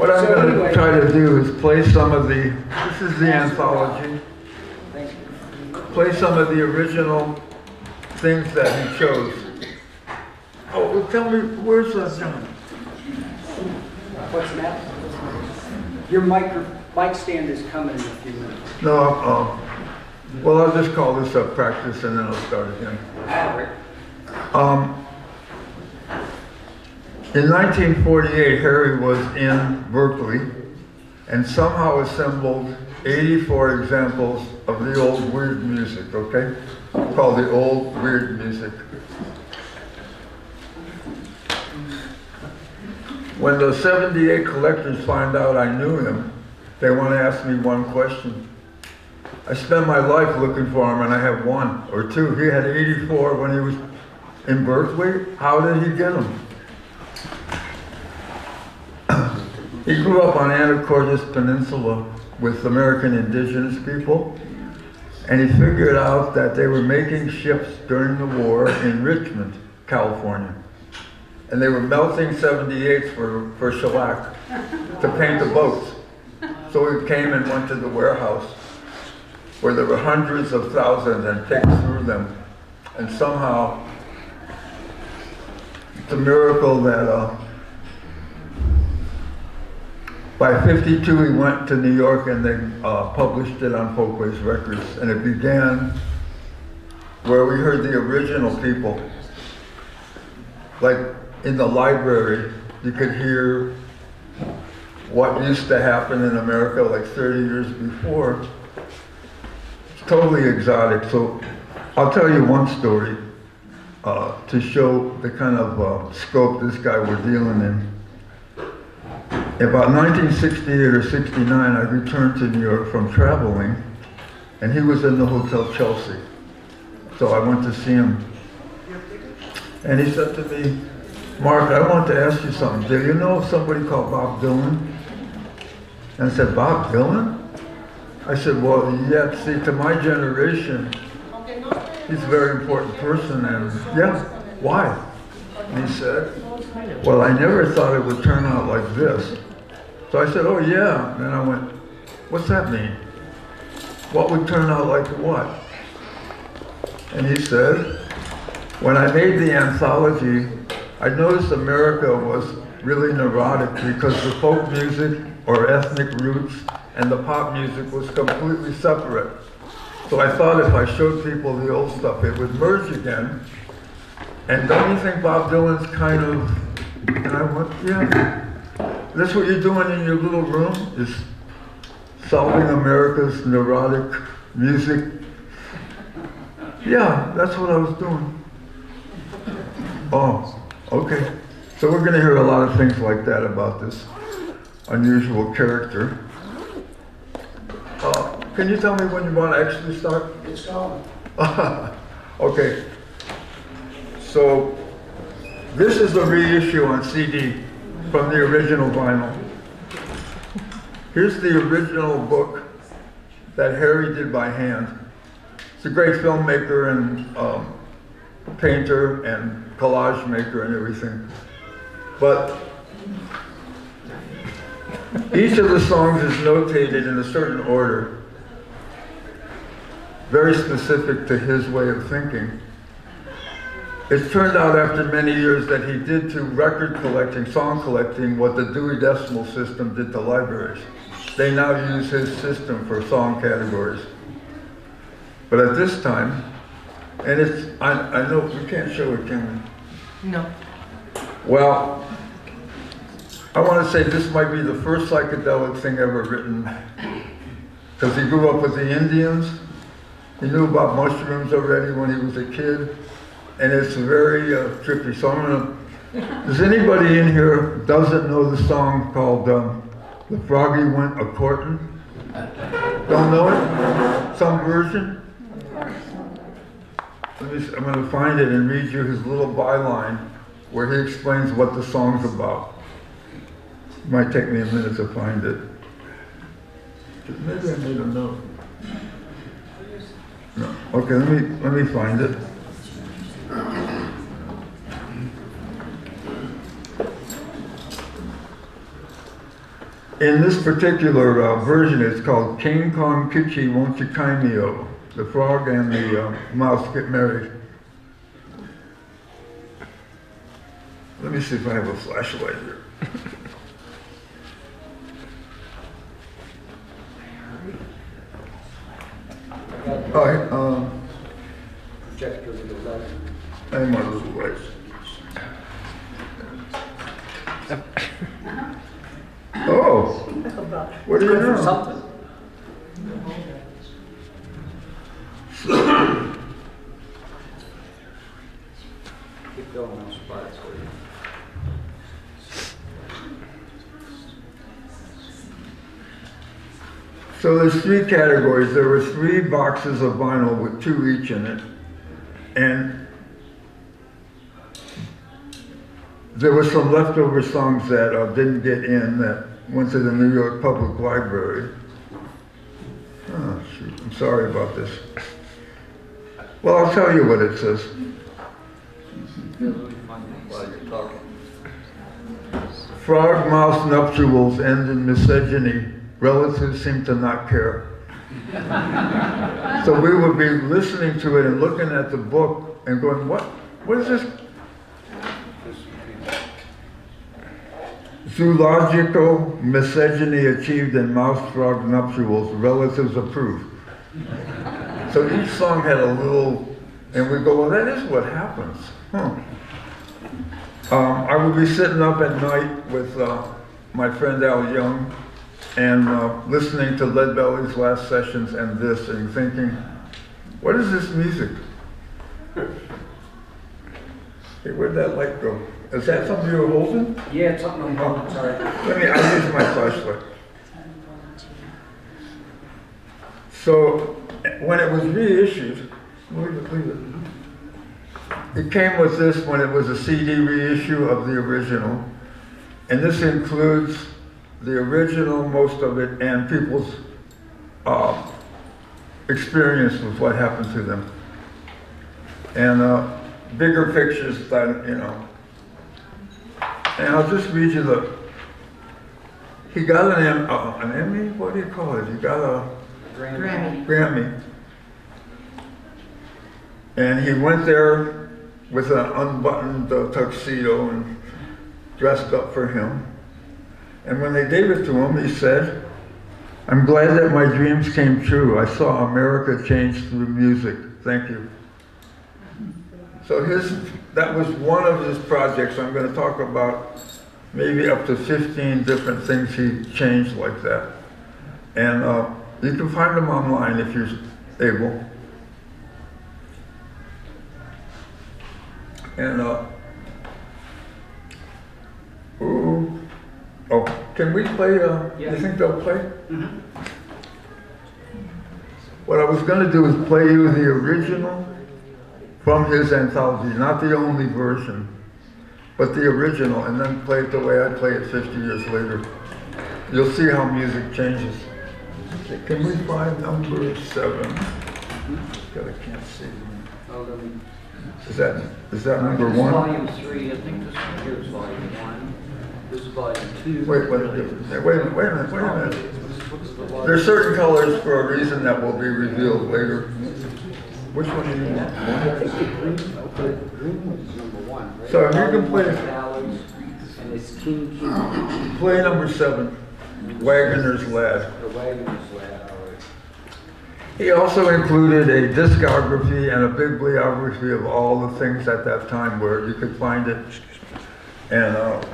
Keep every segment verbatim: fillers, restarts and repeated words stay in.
What I'm So going to anyway, try to do is play some of the, this is the anthology, play some of the original things that he chose. Oh, well, tell me, where's the John? What's that? Your micro, mic stand is coming in a few minutes. No, uh, well, I'll just call this up practice and then I'll start again. Um, in nineteen forty-eight, Harry was in Berkeley and somehow assembled eighty-four examples of the old weird music, okay? Called the old weird music. When the seventy-eight collectors find out I knew him, they want to ask me one question. I spent my life looking for him and I have one or two. He had eighty-four when he was in Berkeley. How did he get them? He grew up on Anacortes Peninsula with American indigenous people, and he figured out that they were making ships during the war in Richmond, California. And they were melting seventy-eights for, for shellac to paint the boats. So he came and went to the warehouse where there were hundreds of thousands and picked through them. And somehow, it's a miracle that uh, by fifty-two he went to New York and they uh, published it on Folkways Records. And it began where we heard the original people. Like in the library, you could hear what used to happen in America like thirty years before. It's totally exotic. So I'll tell you one story uh, to show the kind of uh, scope this guy we're dealing in. About nineteen sixty-eight or sixty-nine, I returned to New York from traveling, and he was in the Hotel Chelsea. So I went to see him. And he said to me, Mark, I want to ask you something. Do you know of somebody called Bob Dylan? And I said, Bob Dylan? I said, well, yeah, see, to my generation, he's a very important person, and yeah, why? And he said, well, I never thought it would turn out like this. So I said, oh yeah, and I went, what's that mean? What would turn out like what? And he said, when I made the anthology, I noticed America was really neurotic because the folk music or ethnic roots and the pop music was completely separate. So I thought if I showed people the old stuff, it would merge again. And don't you think Bob Dylan's kind of, and I went, yeah. That's what you're doing in your little room, is solving America's neurotic music. Yeah, that's what I was doing. Oh, okay. So we're going to hear a lot of things like that about this unusual character. Uh, can you tell me when you want to actually start? It's going. Okay. So this is a reissue on C D from the original vinyl. Here's the original book that Harry did by hand. He's a great filmmaker and um, painter and collage maker and everything. But each of the songs is notated in a certain order, very specific to his way of thinking. It's turned out after many years that he did to record collecting, song collecting, what the Dewey Decimal System did to libraries. They now use his system for song categories. But at this time, and it's, I, I know, we can't show it, can we? No. Well, I want to say this might be the first psychedelic thing ever written, because he grew up with the Indians. He knew about mushrooms already when he was a kid, and it's very uh, trippy. So I'm gonna, does anybody in here doesn't know the song called um, The Froggy Went A-Courtin'? Don't know it? Some version? Let me, I'm gonna find it and read you his little byline where he explains what the song's about. It might take me a minute to find it. Maybe I made a note. No. Okay, let me let me find it. in this particular uh, version, it's called King Kong Kitchi Won't You Kind Me O. The frog and the uh, mouse get married. Let me see if I have a flashlight here. All right, um, Projector to the left. I'm on a little ways. Oh, what do you Good for know? something. Keep going, I'll spot it for you. So there's three categories. There were three boxes of vinyl with two each in it. And there were some leftover songs that uh, didn't get in that went to the New York Public Library. Oh, shoot, I'm sorry about this. Well, I'll tell you what it says. While you're talking. Frog mouse nuptials end in misogyny. Relatives seem to not care. So we would be listening to it and looking at the book and going, what? What is this? Zoological misogyny achieved in mouse frog nuptials, relatives approve. So each song had a little, and we go, well, that is what happens. Huh. Um, I would be sitting up at night with uh, my friend Al Young and uh, listening to Leadbelly's last sessions and this and thinking, what is this music? Hey, where'd that light go? Is that something you were holding? Yeah, it's something I'm holding, sorry. Let me, I'll use my flashlight. So, when it was reissued, leave it, leave it. It came with this when it was a C D reissue of the original. And this includes the original, most of it, and people's uh, experience with what happened to them. And uh, bigger pictures that, you know. And I'll just read you the, he got an, M, uh, an Emmy? What do you call it? He got a Grammy. Grammy. And he went there with an unbuttoned uh, tuxedo and dressed up for him. And when they gave it to him, he said, I'm glad that my dreams came true. I saw America change through music. Thank you. So his, that was one of his projects. I'm going to talk about maybe up to fifteen different things he changed like that. And uh, you can find them online if you're able. And, uh, ooh, oh, can we play, uh, Yeah. you think they'll play? Mm-hmm. What I was going to do is play you the original from his anthology, not the only version, but the original, and then play it the way I play it fifty years later. You'll see how music changes. Okay, can we find number seven? God, I can't see. Oh, let me. Is that, is that number This is one? Volume three, I think this one here is volume one. This is volume two. Wait, wait, wait, wait a minute, wait a minute, wait a minute. What's the volume? There's certain colors for a reason that will be revealed later. Which one do you want? I think the green, the green one's number one, right? So if you can play- Volume one ballads, and it's King King, Play number seven, Wagoner's Lad. the Wagoner's Lad, all right. He also included a discography and a bibliography of all the things at that time where you could find it. And uh,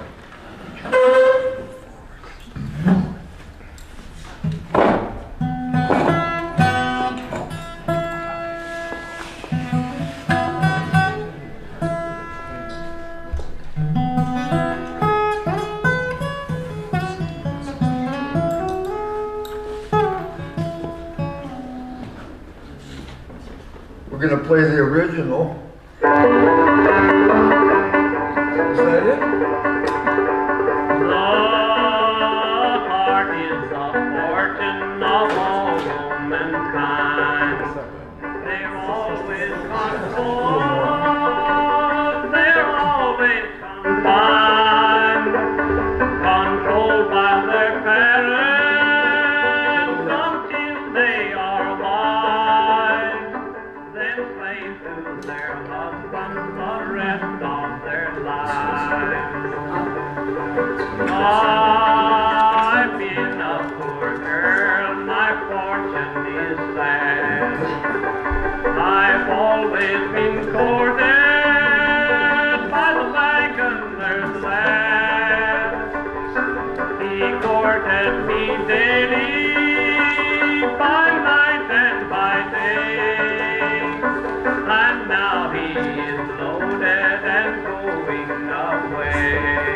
we're going to play the original. Is that it? The heart is the fortune of all womankind. They're always controlled, they're always confined, controlled by their parents. always been courted by the wagoner's lad. He courted me daily, by night and by day, and now he is loaded and going away.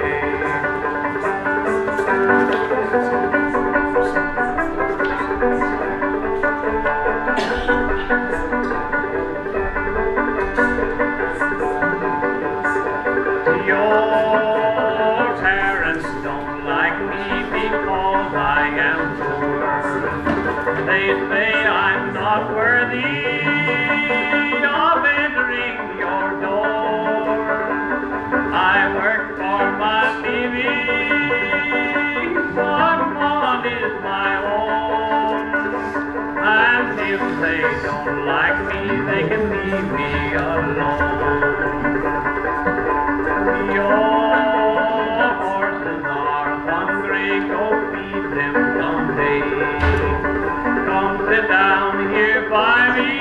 Your parents don't like me because I am poor. They say I'm not worthy of entering your door. I work for my living, someone is my own. And if they don't like me, they can leave me alone. Your horses are hungry, go feed them someday. Come sit down here by me,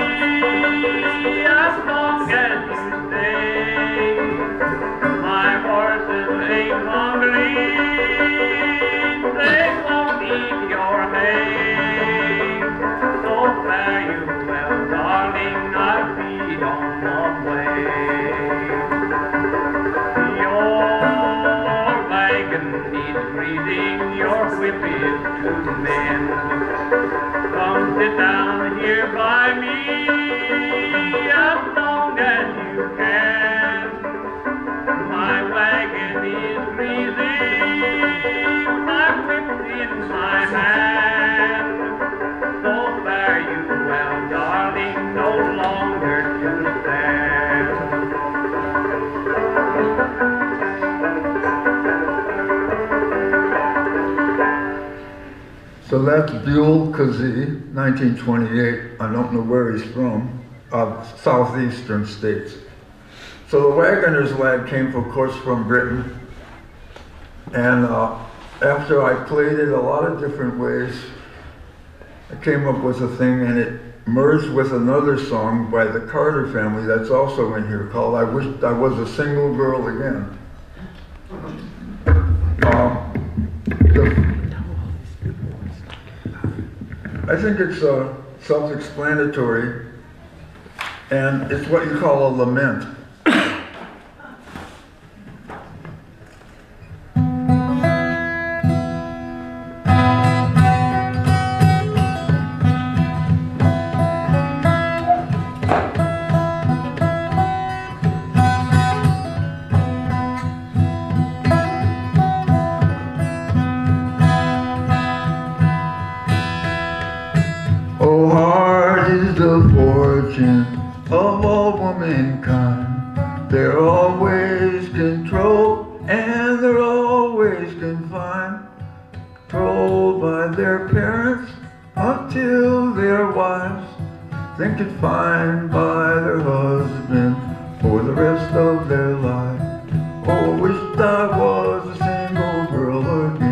as long as you stay. My horses ain't hungry, they won't eat your hay. So fare you well, darling, I feed on the way. Needs greeting, your whip is to mend. Come sit down here by me, as long as you can. My wagon is greasing, my whip's in my hand. So fare you well, darling, no longer to stand. So that's Buell Kazee, nineteen twenty-eight. I don't know where he's from, of southeastern states. So the Wagoner's Lad came, of course, from Britain. And uh, after I played it a lot of different ways, I came up with a thing, and it merged with another song by the Carter family that's also in here called I Wished I Was a Single Girl Again. Um, the, I think it's uh, self-explanatory, and it's what you call a lament. Of all womankind, they're always controlled and they're always confined, controlled by their parents until their wives think it fine by their husband for the rest of their life. Oh, I wished I was a single girl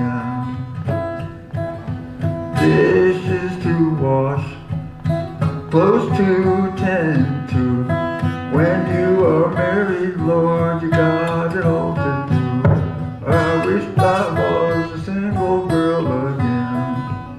again. Dishes to wash, clothes to tend to. When you are married, Lord, you got it all to do. I wish I was a single girl again.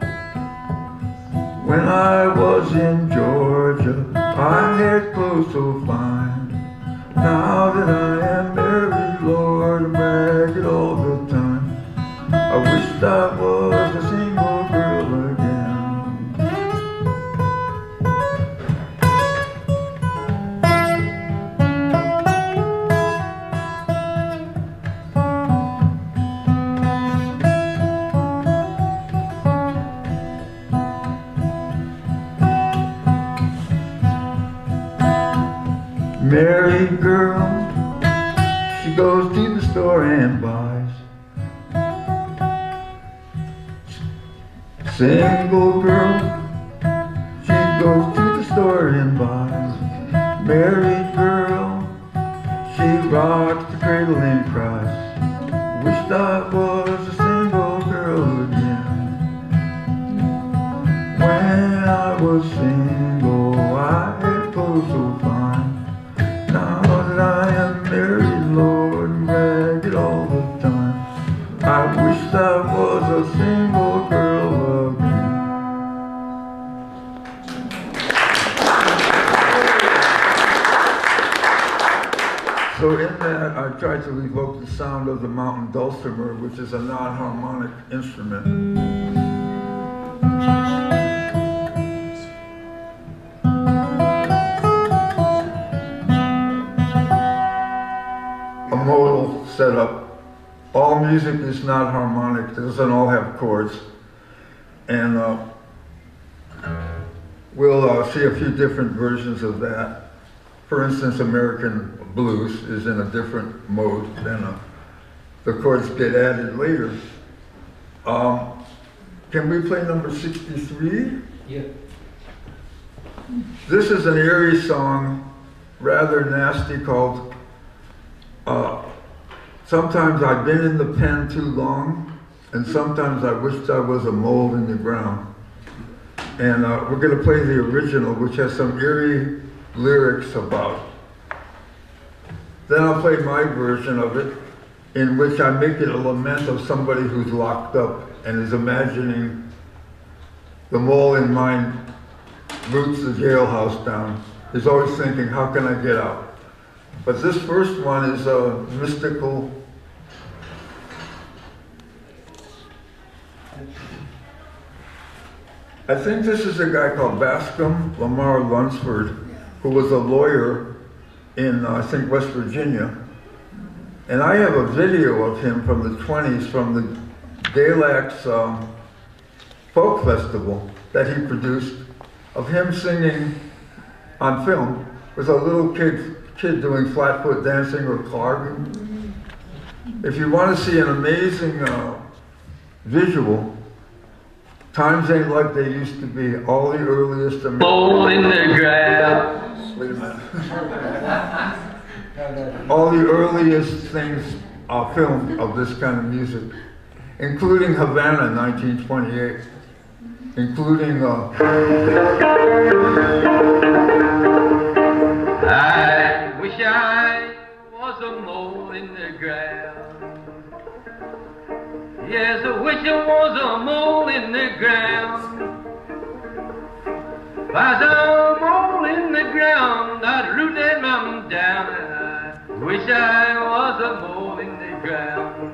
When I was in Georgia, I had clothes so fine. Now that I am married, Lord, I'm ragged all the time. I wish I was a single girl again. Married girl, she goes to the store and buys. Single girl, she goes to the store and buys. Married girl, she rocks the cradle and cries. Wished I was a single girl again. When I was single, I had clothes so fine. So in that, I tried to evoke the sound of the mountain dulcimer, which is a non-harmonic instrument. A modal setup. All music is not harmonic. It doesn't all have chords. And uh, we'll uh, see a few different versions of that. For instance, American blues is in a different mode than uh, the chords get added later. Um, can we play number sixty-three? Yeah. This is an eerie song, rather nasty, called uh, Sometimes I've Been in the Pen Too Long, and Sometimes I Wished I Was a Mole in the Ground. And uh, we're going to play the original, which has some eerie lyrics about. Then I'll play my version of it, in which I make it a lament of somebody who's locked up and is imagining the mole in mind roots the jailhouse down. He's always thinking, how can I get out? But this first one is a mystical. I think this is a guy called Bascom Lamar Lunsford, who was a lawyer in, uh, I think, West Virginia. And I have a video of him from the twenties from the Galax um, Folk Festival that he produced, of him singing on film with a little kid, kid doing flatfoot dancing or clogging. If you want to see an amazing uh, visual, times ain't like they used to be. All the earliest American... Hole in the ground. Wait a minute. All the earliest things are filmed of this kind of music, including Havana, nineteen twenty-eight, including uh, I wish I was a mole in the ground. Yes, I wish I was a mole in the ground. If I was a mole in the ground, I'd root that mountain down. I wish I was a mole in the ground.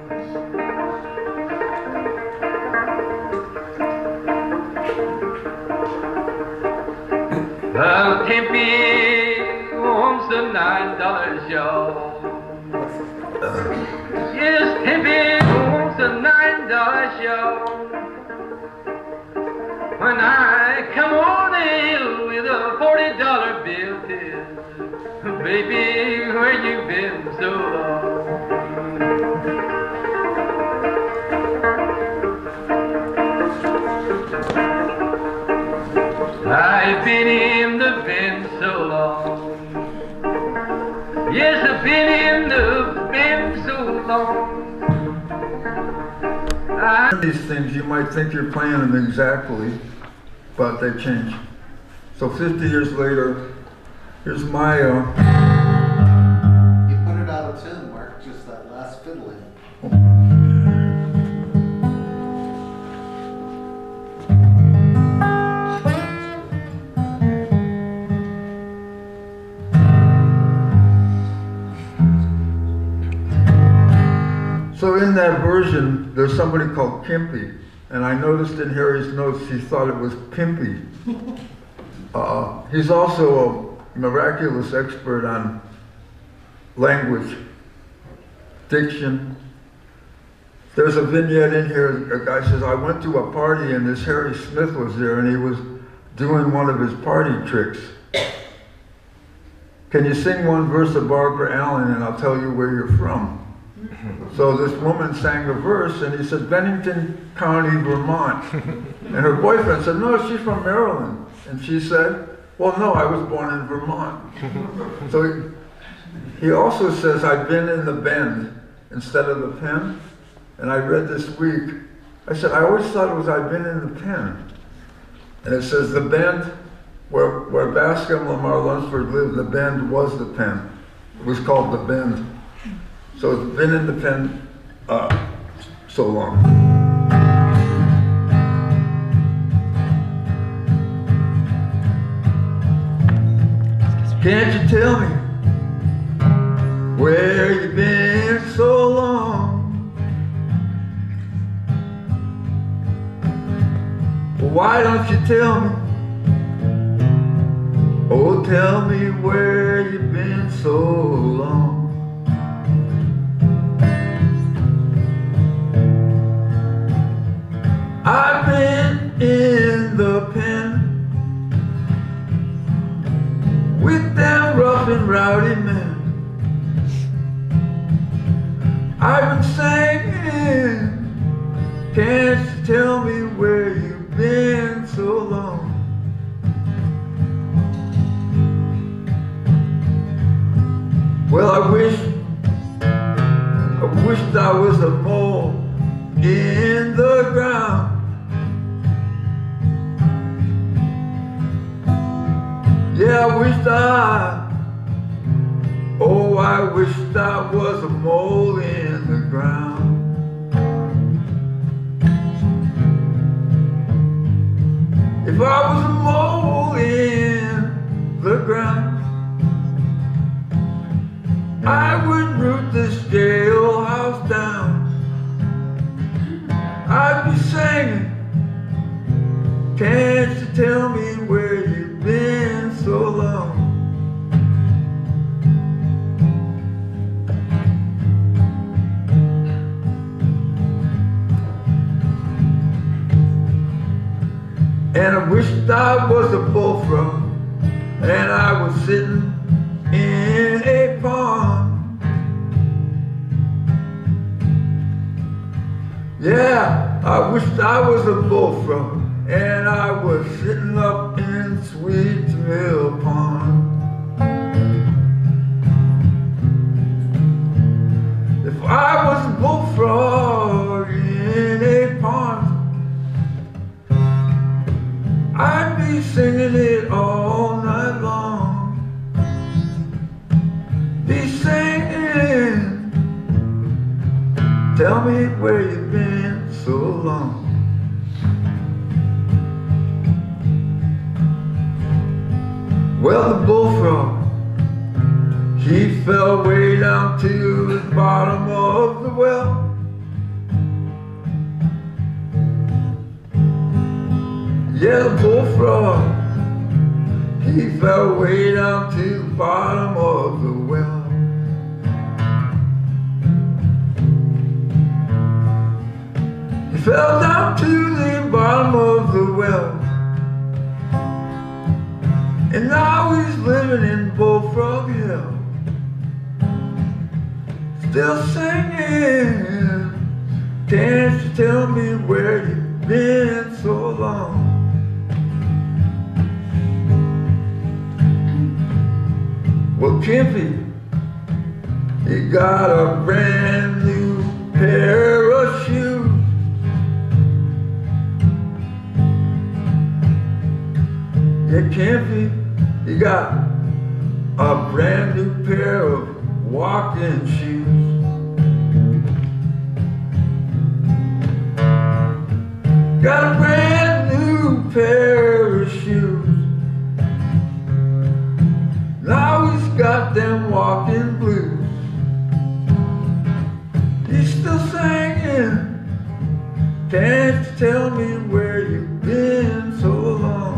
Well, Tempe wants a nine dollar show. Yes, Tempe wants a nine dollar show. When I come on the hill with a forty dollar bill, till, baby, where you been so long? I've been in the bin so long. Yes, I've been in the bin so long. I these things, you might think you're playing them exactly, but they change. So fifty years later, here's my... Uh, You put it out of tune, Mark, just that last fiddling. So in that version, there's somebody called Kimpy, and I noticed in Harry's notes he thought it was Pimpy. Uh, he's also a miraculous expert on language, diction. There's a vignette in here, a guy says, I went to a party and this Harry Smith was there and he was doing one of his party tricks. Can you sing one verse of Barbara Allen and I'll tell you where you're from? So this woman sang a verse and he said, Bennington County, Vermont. And her boyfriend said, no, she's from Maryland. And she said, well, no, I was born in Vermont. So he, he also says, I've been in the bend instead of the pen. And I read this week, I said, I always thought it was I've been in the pen. And it says the bend, where, where Bascom Lamar Lunsford lived, the bend was the pen. It was called the bend. So it's been in the pen uh, so long. Can't you tell me where you been so long? Why don't you tell me? Oh, tell me where you've been so long. I've been in the pen with them rough and rowdy men. I've been singing, can't you tell me where you've been so long? Well, I wish, I wished I was a mole in the ground. Yeah, I wished I, oh, I wished I was a mole in the ground. If I was a mole in the ground, I would root this jailhouse down. I'd be singing, can't you tell me where you've been so long? And I wished I was a bullfrog and I was sitting in a pond. Yeah, I wished I was a bullfrog and I was sitting up in Sweet Mill Pond. If I was a bullfrog in a pond, I'd be singing it all night long. Be singing, tell me where you've been so long. Well, the bullfrog, he fell way down to the bottom of the well. Yeah, the bullfrog, he fell way down to the bottom of the well. He fell down to the bottom of the well, and now he's living in bullfrog hell, still singing, can't you tell me where you've been so long? Well, Kimpy, he got a brand new pair of shoes. Yeah, Kimpy, he got a brand new pair of walking shoes. Got a brand new pair of shoes. Now he's got them walking blues. He's still singing, can't you tell me where you've been so long?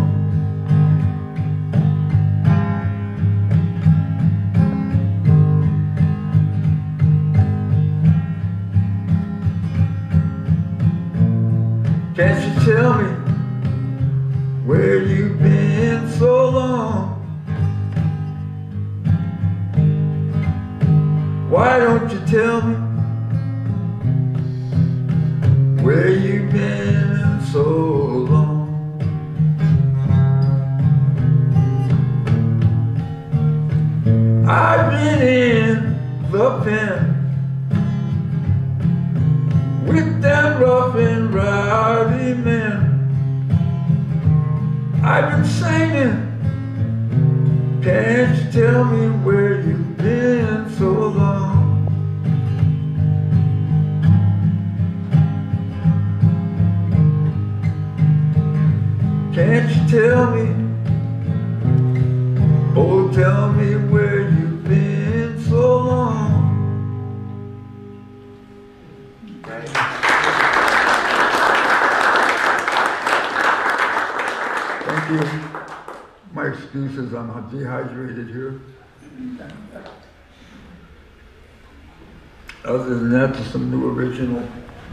Can't you tell me where you've been so long? Why don't you tell me where you've been so long? I've been in the pen with them rough and rowdy men. I've been singing, can't you tell me where you've been so long? Can't you tell me, oh tell me where you've been so long? you. My excuses, I'm dehydrated here. Other than that, there's some new original.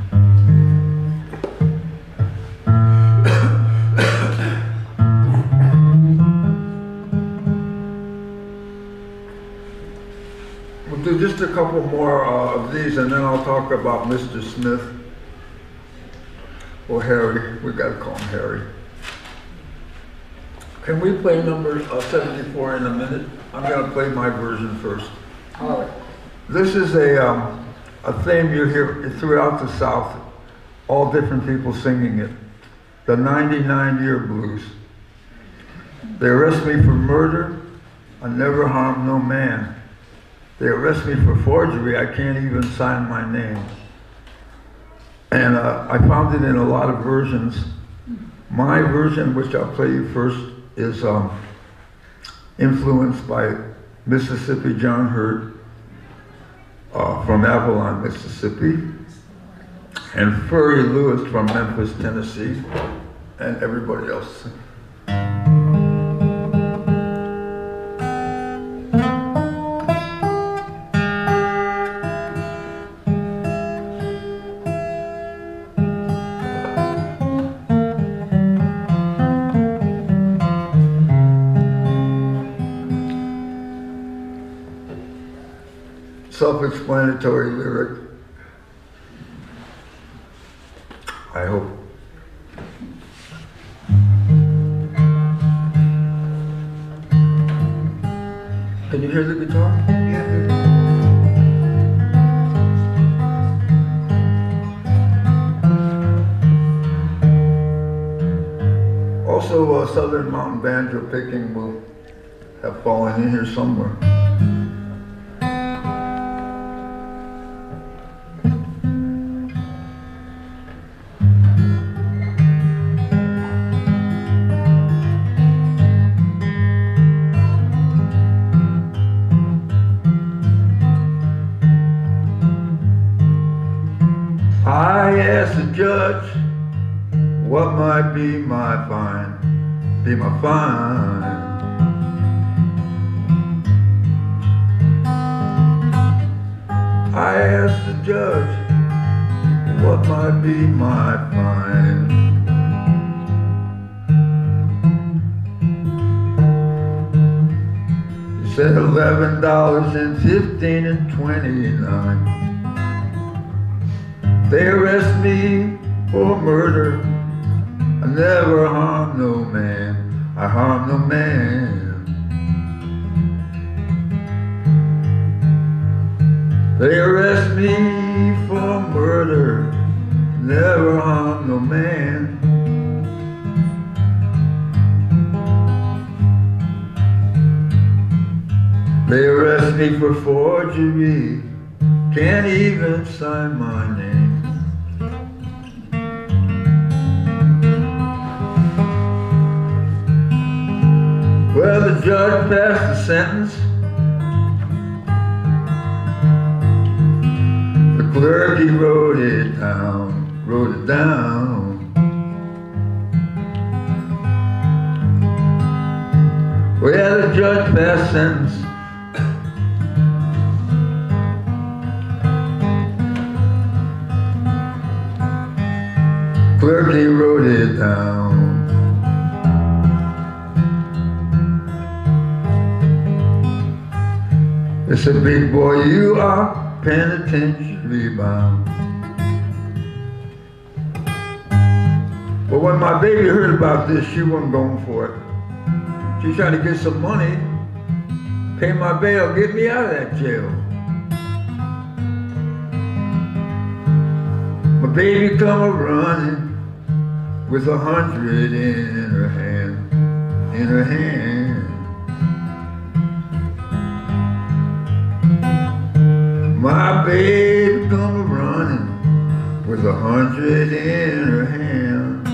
We'll do just a couple more uh, of these, and then I'll talk about Mister Smith. Or Harry, we gotta call him Harry. Can we play number uh, seventy-four in a minute? I'm gonna play my version first. All right. This is a, um, a theme you hear throughout the South, all different people singing it. The ninety-nine year blues. They arrest me for murder, I never harmed no man. They arrest me for forgery, I can't even sign my name. And uh, I found it in a lot of versions. My version, which I'll play you first, is um, influenced by Mississippi John Hurd uh, from Avalon, Mississippi, and Furry Lewis from Memphis, Tennessee, and everybody else. Self-explanatory lyric, I hope. Can you hear the guitar? Yeah. Also, uh, Southern Mountain banjo picking will have fallen in here somewhere. I asked the judge what might be my fine, be my fine. I asked the judge what might be my fine. He said eleven dollars and fifteen and twenty-nine. They arrest me for murder, I never harm no man, I harm no man. They arrest me for murder, never harm no man. They arrest me for forgery, can't even sign my name. Well, the judge passed the sentence. The clerk, he wrote it down, wrote it down. Well, the judge passed sentence. Clerk, he wrote it down. They said, big boy, you are penitentiary bound. But when my baby heard about this, she wasn't going for it. She's trying to get some money, pay my bail, get me out of that jail. My baby come a-running with a hundred in her hand, in her hand. My baby come a-running with a hundred in her hand.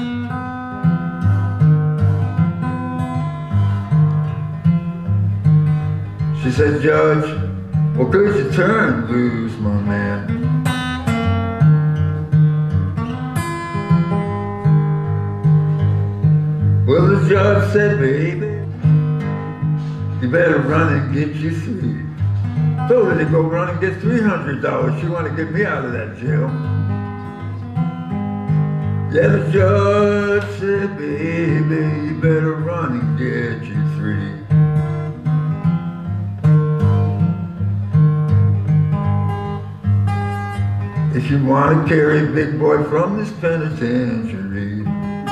She said, Judge, well, could you turn loose, my man? Well, the judge said, baby, you better run and get you three. Told her to go run and get three hundred dollars. She wanted to get me out of that jail. Yeah, the judge said, baby, you better run and get you three. If you want to carry big boy from this penitentiary.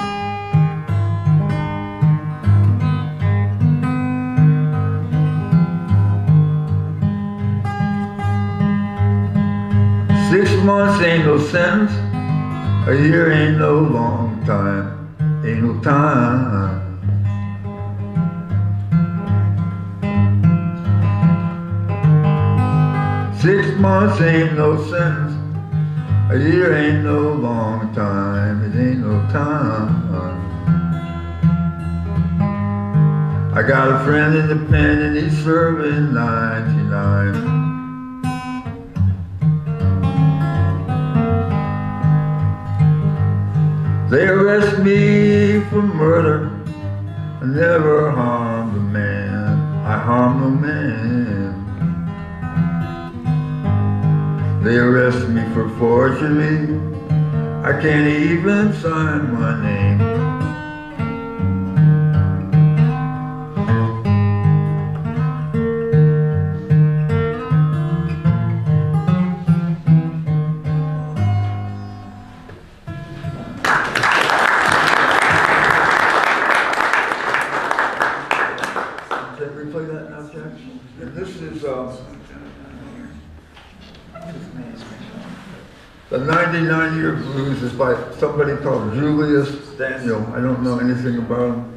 Six months ain't no sentence, a year ain't no long time, ain't no time. Six months ain't no sentence, a year ain't no long time, it ain't no time. I got a friend in the pen and he's serving ninety-nine. They arrest me for murder. I never harmed a man. I harmed no man. They arrest me for forgery. I can't even sign my name. The ninety-nine year Blues is by somebody called Julius Daniel. I don't know anything about him.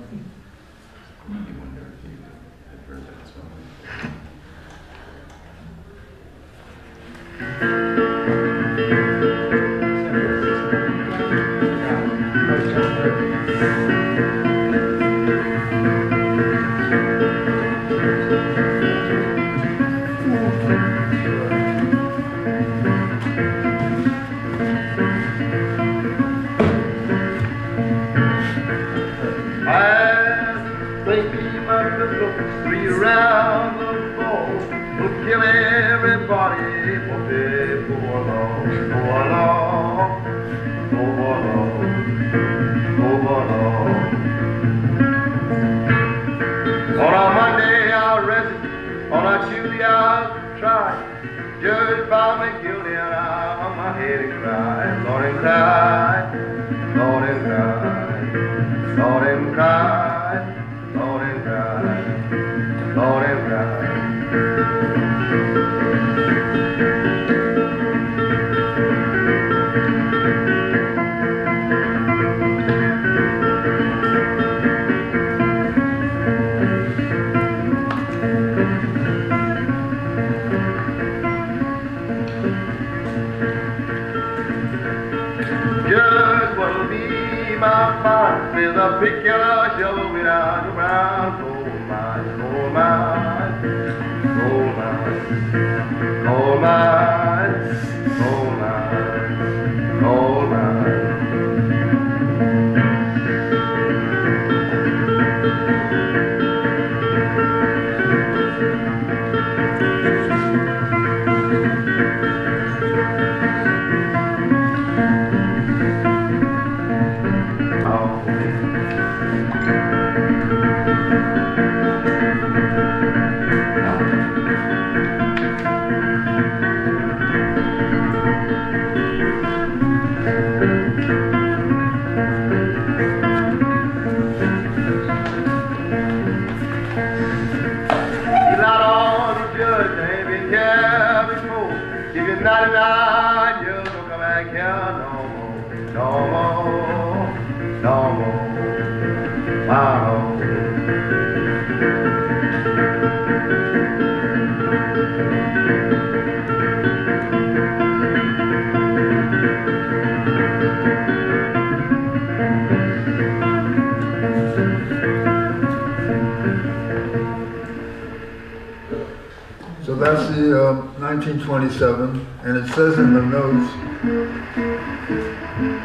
So that's the uh, nineteen twenty-seven, and it says in the notes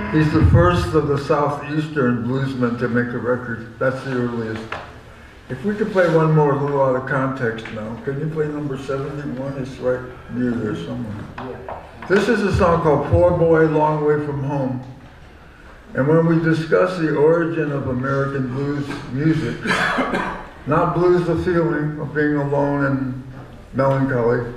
He's the first of the Southeastern bluesmen to make a record. That's the earliest. If we could play one more a little out of context now. Can you play number seventy-one? It's right near there somewhere. This is a song called Poor Boy, Long Way From Home. And when we discuss the origin of American blues music, not blues the feeling of being alone and melancholy,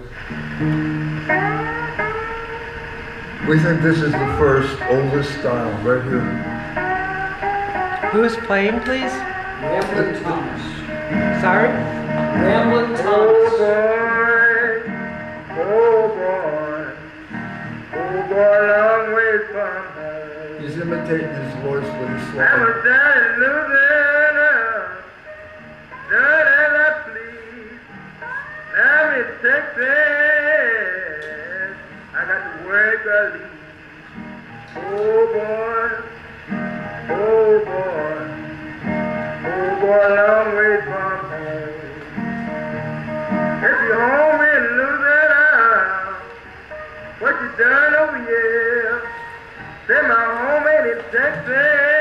we think this is the first, oldest style, right here. Who's playing, please? Ramblin' Thomas. Sorry? Ramblin' Oh Thomas. boy, oh boy, oh boy, long way from home. He's imitating his voice with his slide. I was down in Louisiana, down in that place. Now I'm in Texas, I got to work a leave. Oh boy, oh boy, oh boy, long way from home. If you're home in Louisiana, what you done over here? Say my home ain't in Texas,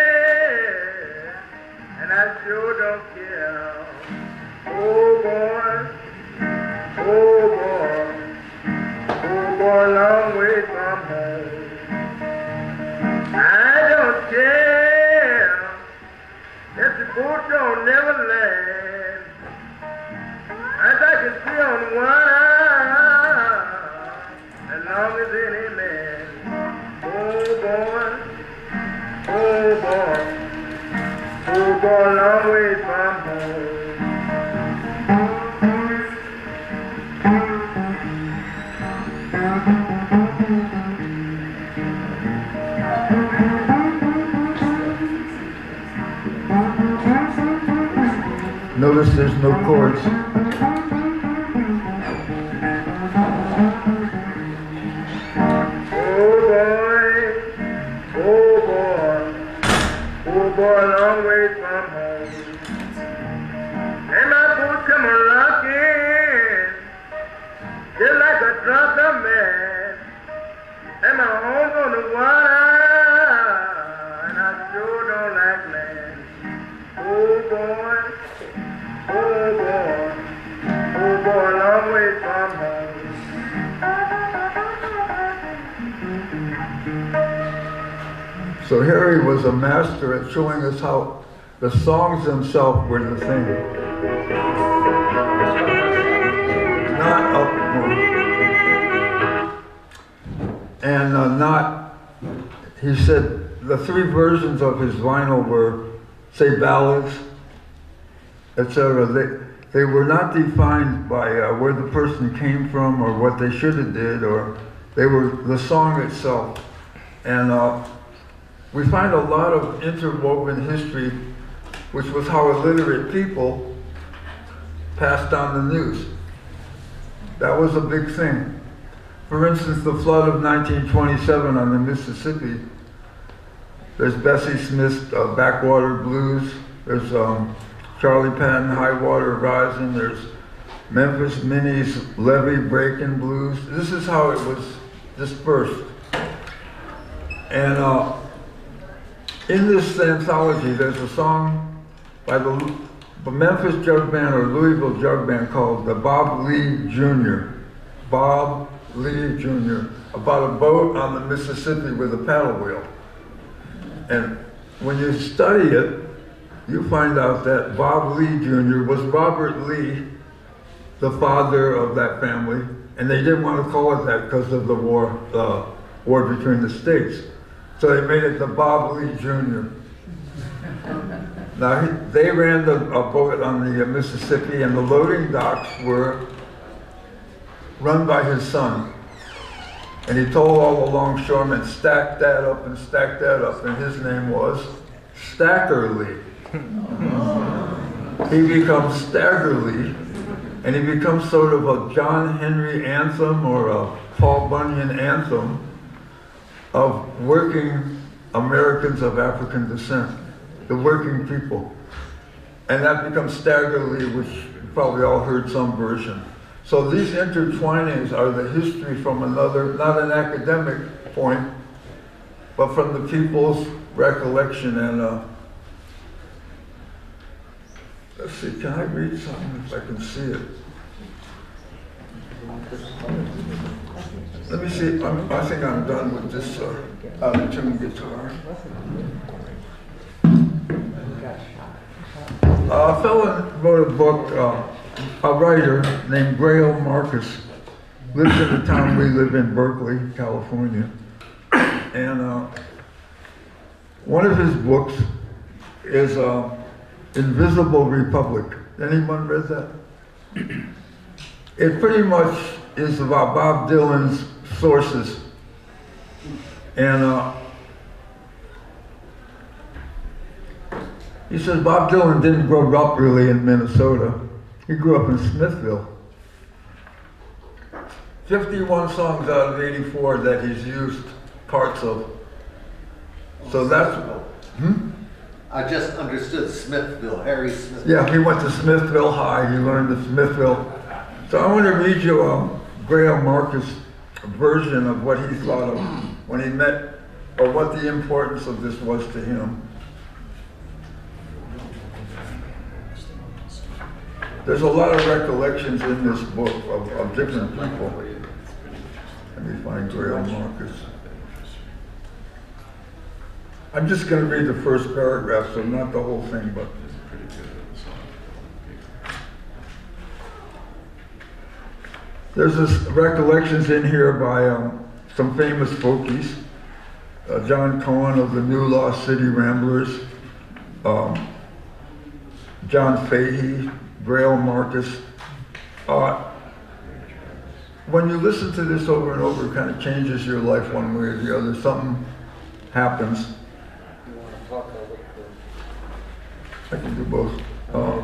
and I sure don't care. Oh boy, oh boy, oh boy, long way from home. I don't care if the boat don't never land, as I can see on one, as long as any man. Oh boy, oh boy, oh boy, long way from home. Notice there's no chords. Oh boy, oh boy, oh boy, long way from home. And my boat come a rocking, just like a drunken man. And my home's on the water, and I sure don't like land. Oh boy, oh boy, oh boy, long way from home. So Harry was a master at showing us how the songs themselves were the thing. Not up, and uh, not, he said the three versions of his vinyl were, say, ballads, et cetera. They, they were not defined by uh, where the person came from or what they should have did, or they were the song itself. And uh, we find a lot of interwoven history, which was how illiterate people passed on the news. That was a big thing. For instance, the flood of nineteen twenty-seven on the Mississippi. There's Bessie Smith's uh, Backwater Blues. There's um, Charlie Patton, High Water Rising. There's Memphis Minnie's Levee Breakin' Blues. This is how it was dispersed. And uh, in this anthology, there's a song by the, the Memphis Jug Band or Louisville Jug Band called the Bob Lee Junior Bob Lee Junior about a boat on the Mississippi with a paddle wheel. And when you study it, you find out that Bob Lee Junior was Robert Lee, the father of that family, and they didn't want to call it that because of the war, uh, war between the states. So they made it the Bob Lee Junior Now, he, they ran the, a boat on the uh, Mississippi, and the loading docks were run by his son. And he told all the longshoremen, stack that up and stack that up, and his name was Stackerly. He becomes Staggerly, and he becomes sort of a John Henry anthem or a Paul Bunyan anthem of working Americans of African descent, the working people. And that becomes Staggerly, which you probably all heard some version. So these intertwinings are the history from another, not an academic point, but from the people's recollection. And uh, let's see, can I read something if I can see it? Let me see, I'm, I think I'm done with this uh, out-of-tune guitar. Uh, a fellow wrote a book, uh, a writer named Grail Marcus, lives in the town we live in, Berkeley, California. And uh, one of his books is uh, Invisible Republic. Anyone read that? It pretty much is about Bob Dylan's sources. And uh, he says Bob Dylan didn't grow up really in Minnesota. He grew up in Smithville. fifty-one songs out of eighty-four that he's used parts of. So that's, hmm? I just understood Smithville, Harry Smith. Yeah, he went to Smithville High, he learned at Smithville. So I want to read you um, Grail Marcus' version of what he thought of when he met, or what the importance of this was to him. There's a lot of recollections in this book of, of different people. Let me find Grail Marcus. I'm just going to read the first paragraph, so not the whole thing, but. There's this recollections in here by um, some famous folkies. Uh, John Cohen of the New Lost City Ramblers, um, John Fahey, Grail Marcus. Uh, when you listen to this over and over, it kind of changes your life one way or the other. Something happens. I can do both. Uh,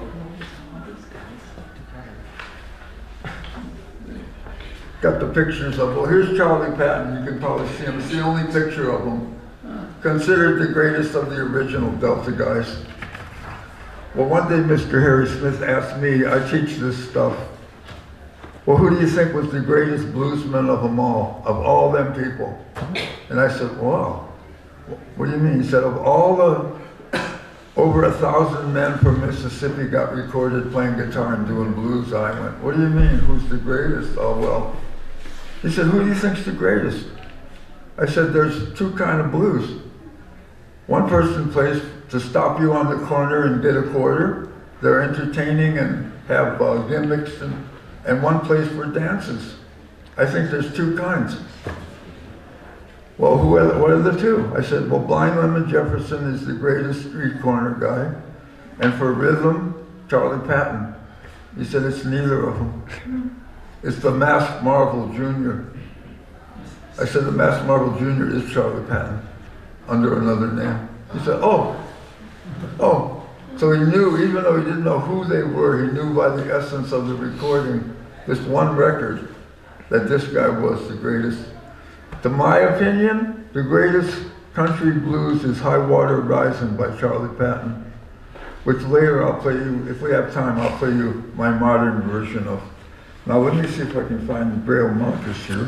got the pictures of, well, here's Charlie Patton. You can probably see him. It's the only picture of him. Considered the greatest of the original Delta guys. Well, one day Mister Harry Smith asked me, I teach this stuff, well, who do you think was the greatest bluesman of them all, of all them people? And I said, wow, what do you mean? He said, of all the over a thousand men from Mississippi got recorded playing guitar and doing blues. I went, what do you mean, who's the greatest? Oh, well. He said, who do you think's the greatest? I said, there's two kind of blues. One person plays to stop you on the corner and get a quarter. They're entertaining and have uh, gimmicks, and, and one plays for dances. I think there's two kinds. Well, who are the, what are the two? I said, well, Blind Lemon Jefferson is the greatest street corner guy. And for rhythm, Charlie Patton. He said, it's neither of them. It's the Masked Marvel Junior I said, the Masked Marvel Junior is Charlie Patton, under another name. He said, oh, oh. So he knew, even though he didn't know who they were, he knew by the essence of the recording, this one record, that this guy was the greatest. To my opinion, the greatest country blues is High Water Rising by Charlie Patton, which later I'll play you, if we have time, I'll play you my modern version of. Now let me see if I can find Grail Marcus here.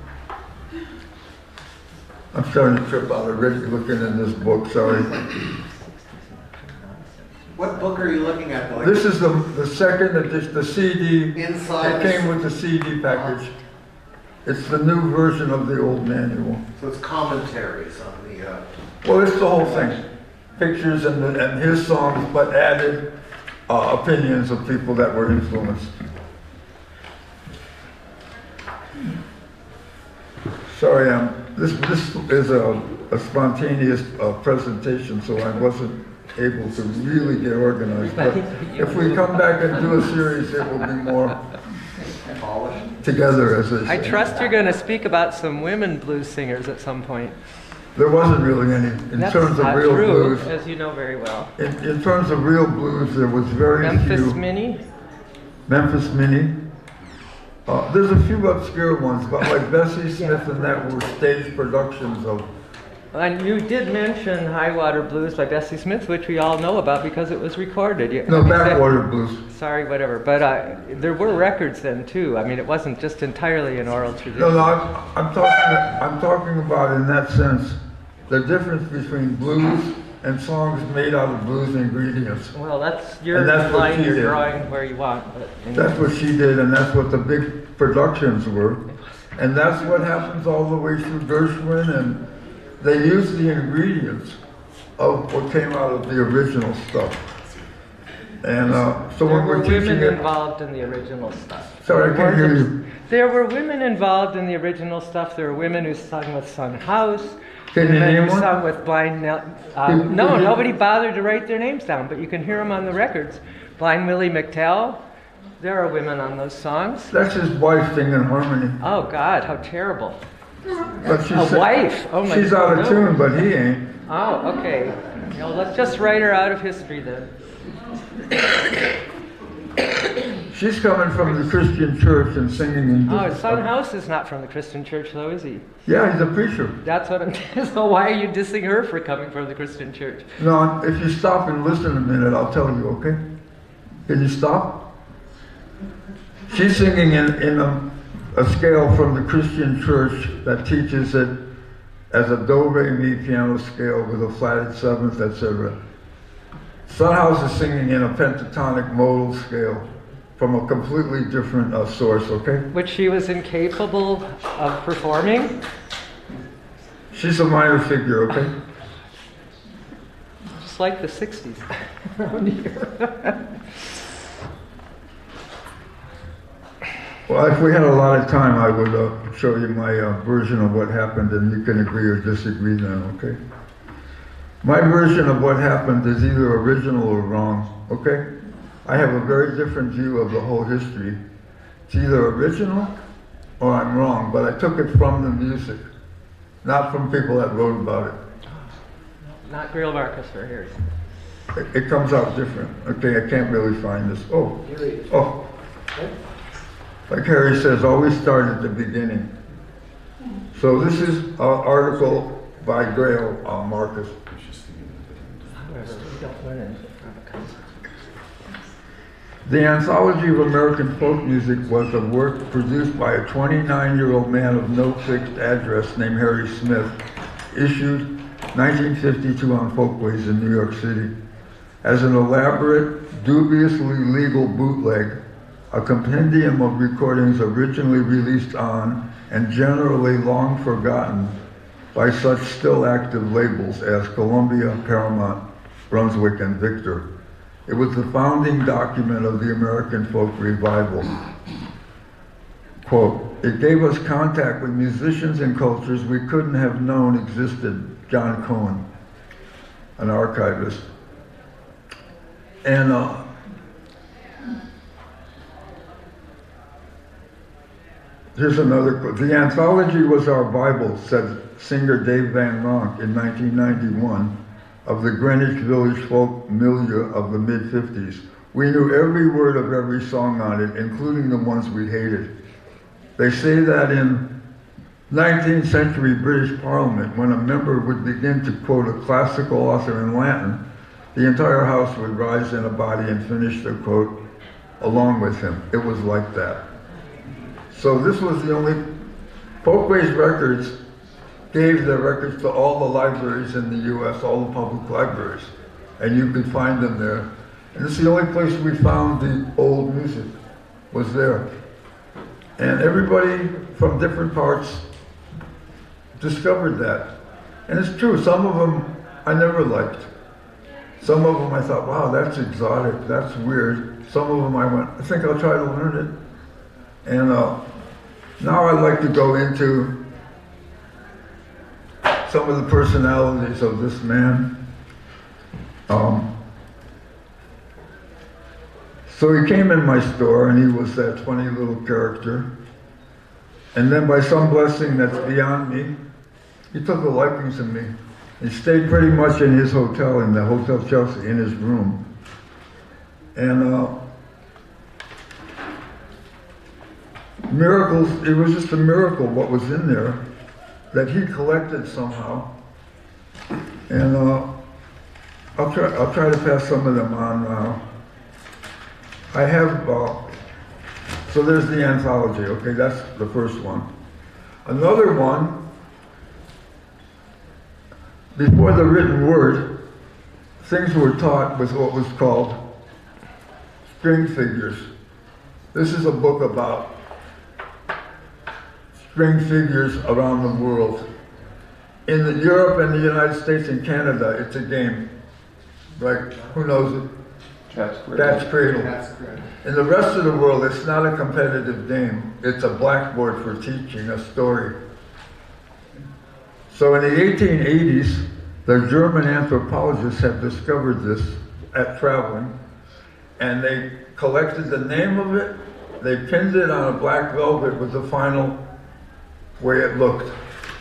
I'm starting to trip out already looking in this book, sorry. What book are you looking at, though? This is the, the second edition, the C D. Inside. It came with the C D package. It's the new version of the old manual. So it's commentaries on the... Uh, Well, it's the whole thing. Pictures and, the, and his songs, but added uh, opinions of people that were influenced. Sorry, um, this, this is a, a spontaneous uh, presentation, so I wasn't able to really get organized. But if we come back and do a series, it will be more together, as they say. I trust you're going to speak about some women blues singers at some point. There wasn't really any, in That's terms of not real true, blues. as you know very well. In, in terms of real blues, there was very Memphis few. Minnie? Memphis Minnie. Uh, there's a few obscure ones, but like Bessie Smith and that were stage productions of. And you did mention High Water Blues by Bessie Smith, which we all know about because it was recorded. You, No, you Backwater said, Blues. Sorry, whatever. But uh, there were records then too. I mean, it wasn't just entirely an oral tradition. No, no, I'm, I'm talking. I'm talking about in that sense, the difference between blues and songs made out of blues ingredients. Well, that's your And that's what line she you're did. drawing where you want. But That's what she did, and that's what the big productions were. And that's what happens all the way through Gershwin, and they use the ingredients of what came out of the original stuff. And uh, so there when were we're teaching women it, involved in the original stuff. sorry, I can't hear you. There were women involved in the original stuff. There were women who sung with Son House. Can you women name who one? sung with Blind Nell. Uh, Can- no, can you- nobody bothered to write their names down, but you can hear them on the records. Blind Willie McTell. There are women on those songs. That's his wife singing harmony. Oh God, how terrible! But she's A wife. Oh my. She's out of no. tune, but he ain't. Oh, okay. You know, let's just write her out of history then. She's coming from the Christian church and singing in. Oh, Son House is not from the Christian church, though, is he? Yeah, he's a preacher. That's what I'm. So why are you dissing her for coming from the Christian church? No, if you stop and listen a minute, I'll tell you, okay? Can you stop? She's singing in, in a, a scale from the Christian church that teaches it as a do, re, mi piano scale with a flatted seventh, et cetera. Son House is singing in a pentatonic modal scale from a completely different uh, source, okay? Which she was incapable of performing. She's a minor figure, okay? Just like the sixties around here. Well, if we had a lot of time, I would uh, show you my uh, version of what happened, and you can agree or disagree then, okay? My version of what happened is either original or wrong, okay? I have a very different view of the whole history. It's either original or I'm wrong, but I took it from the music, not from people that wrote about it. Not Grill Marcus for Harry. It, it comes out different. Okay, I can't really find this. Oh, oh. Like Harry says, always start at the beginning. So this is an article by Grail uh, Marcus. However, we don't learn it. The Anthology of American Folk Music was a work produced by a twenty-nine-year-old man of no fixed address named Harry Smith, issued nineteen fifty-two on Folkways in New York City. As an elaborate, dubiously legal bootleg, a compendium of recordings originally released on and generally long forgotten by such still active labels as Columbia, Paramount, Brunswick, and Victor. It was the founding document of the American folk revival. Quote, it gave us contact with musicians and cultures we couldn't have known existed, John Cohen, an archivist. And uh, here's another quote. The Anthology was our Bible, said singer Dave Van Ronk in nineteen ninety-one, of the Greenwich Village folk milieu of the mid fifties. We knew every word of every song on it, including the ones we hated. They say that in nineteenth century British Parliament, when a member would begin to quote a classical author in Latin, the entire house would rise in a body and finish the quote along with him. It was like that. So this was the only, Folkways Records gave their records to all the libraries in the U S, all the public libraries, and you could find them there. And it's the only place we found the old music, was there. And everybody from different parts discovered that. And it's true, some of them I never liked. Some of them I thought, wow, that's exotic, that's weird. Some of them I went, I think I'll try to learn it. And uh, now I'd like to go into some of the personalities of this man. Um, so he came in my store and he was that funny little character. And then by some blessing that's beyond me, he took a liking to me. He stayed pretty much in his hotel, in the Hotel Chelsea, in his room. And uh, miracles, it was just a miracle what was in there that he collected somehow. And uh, I'll try, I'll try to pass some of them on now. I have, uh, so there's the Anthology, okay, that's the first one. Another one before the written word, things were taught with what was called string figures. This is a book about string figures around the world. In the Europe and the United States and Canada, it's a game. Like, who knows it? Cat's Cradle. Cat's Cradle. That's great. In the rest of the world, it's not a competitive game. It's a blackboard for teaching a story. So in the eighteen eighties, the German anthropologists had discovered this at traveling, and they collected the name of it, they pinned it on a black velvet with the final way it looked.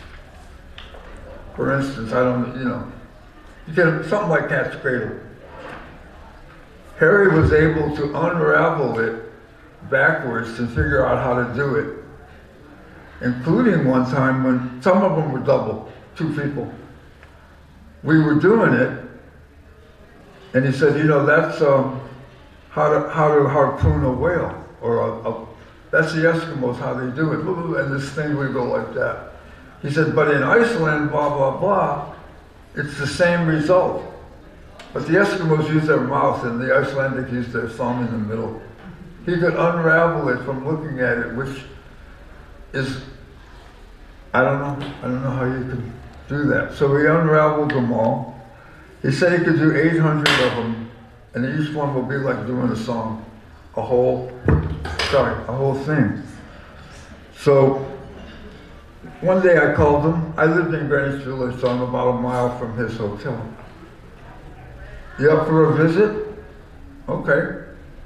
For instance, I don't, you know, you get something like Cat's Cradle. Harry was able to unravel it backwards to figure out how to do it, including one time when some of them were double, two people. We were doing it, and he said, you know, that's um, how to how to harpoon a whale, or a, a, that's the Eskimos, how they do it, and this thing would go like that. He said, but in Iceland, blah, blah, blah, it's the same result. But the Eskimos use their mouth, and the Icelandic use their thumb in the middle. He could unravel it from looking at it, which is, I don't know, I don't know how you could do that. So he unraveled them all. He said he could do eight hundred of them, and each one will be like doing a song, a whole, sorry, a whole thing. So one day I called him. I lived in Greenwich Village, so I'm about a mile from his hotel. You up for a visit? Okay.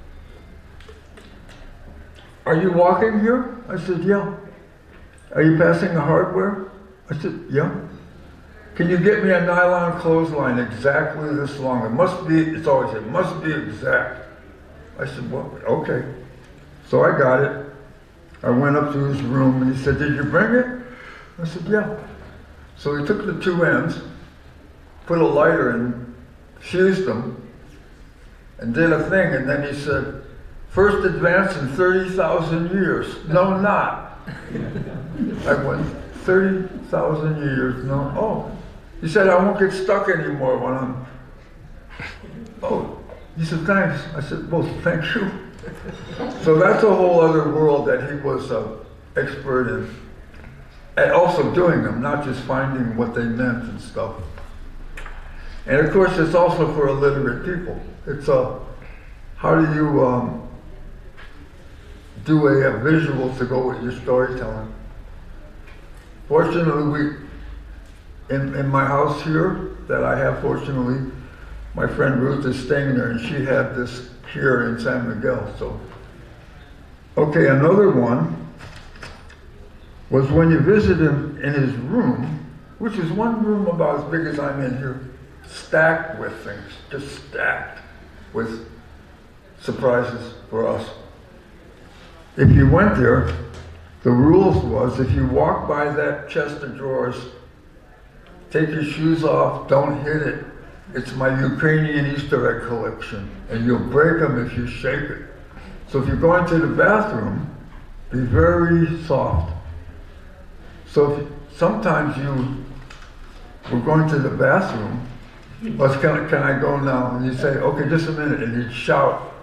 Are you walking here? I said, yeah. Are you passing the hardware? I said, yeah. Can you get me a nylon clothesline exactly this long? It must be, it's always, it must be exact. I said, well, okay. So I got it. I went up to his room and he said, did you bring it? I said, yeah. So he took the two ends, put a lighter in, fused them, and did a thing, and then he said, first advance in thirty thousand years. No, not. I went, thirty thousand years, no. Oh. He said, I won't get stuck anymore when I'm, oh. He said, thanks. I said, well, thank you. So that's a whole other world that he was uh, expert in. And also doing them, not just finding what they meant and stuff. And of course, it's also for illiterate people. It's a, how do you um, do a, a visual to go with your storytelling? Fortunately, we, in, in my house here that I have, fortunately, my friend Ruth is staying there, and she had this here in San Miguel. So, okay, another one was when you visit him in his room, which is one room about as big as I'm in here, stacked with things, just stacked with surprises for us. If you went there, the rules was if you walk by that chest of drawers, take your shoes off, don't hit it. It's my Ukrainian Easter egg collection, and you'll break them if you shake it. So if you're going to the bathroom, be very soft. So if, sometimes you were going to the bathroom, but can, can I go now? And you say, okay, just a minute, and he'd shout,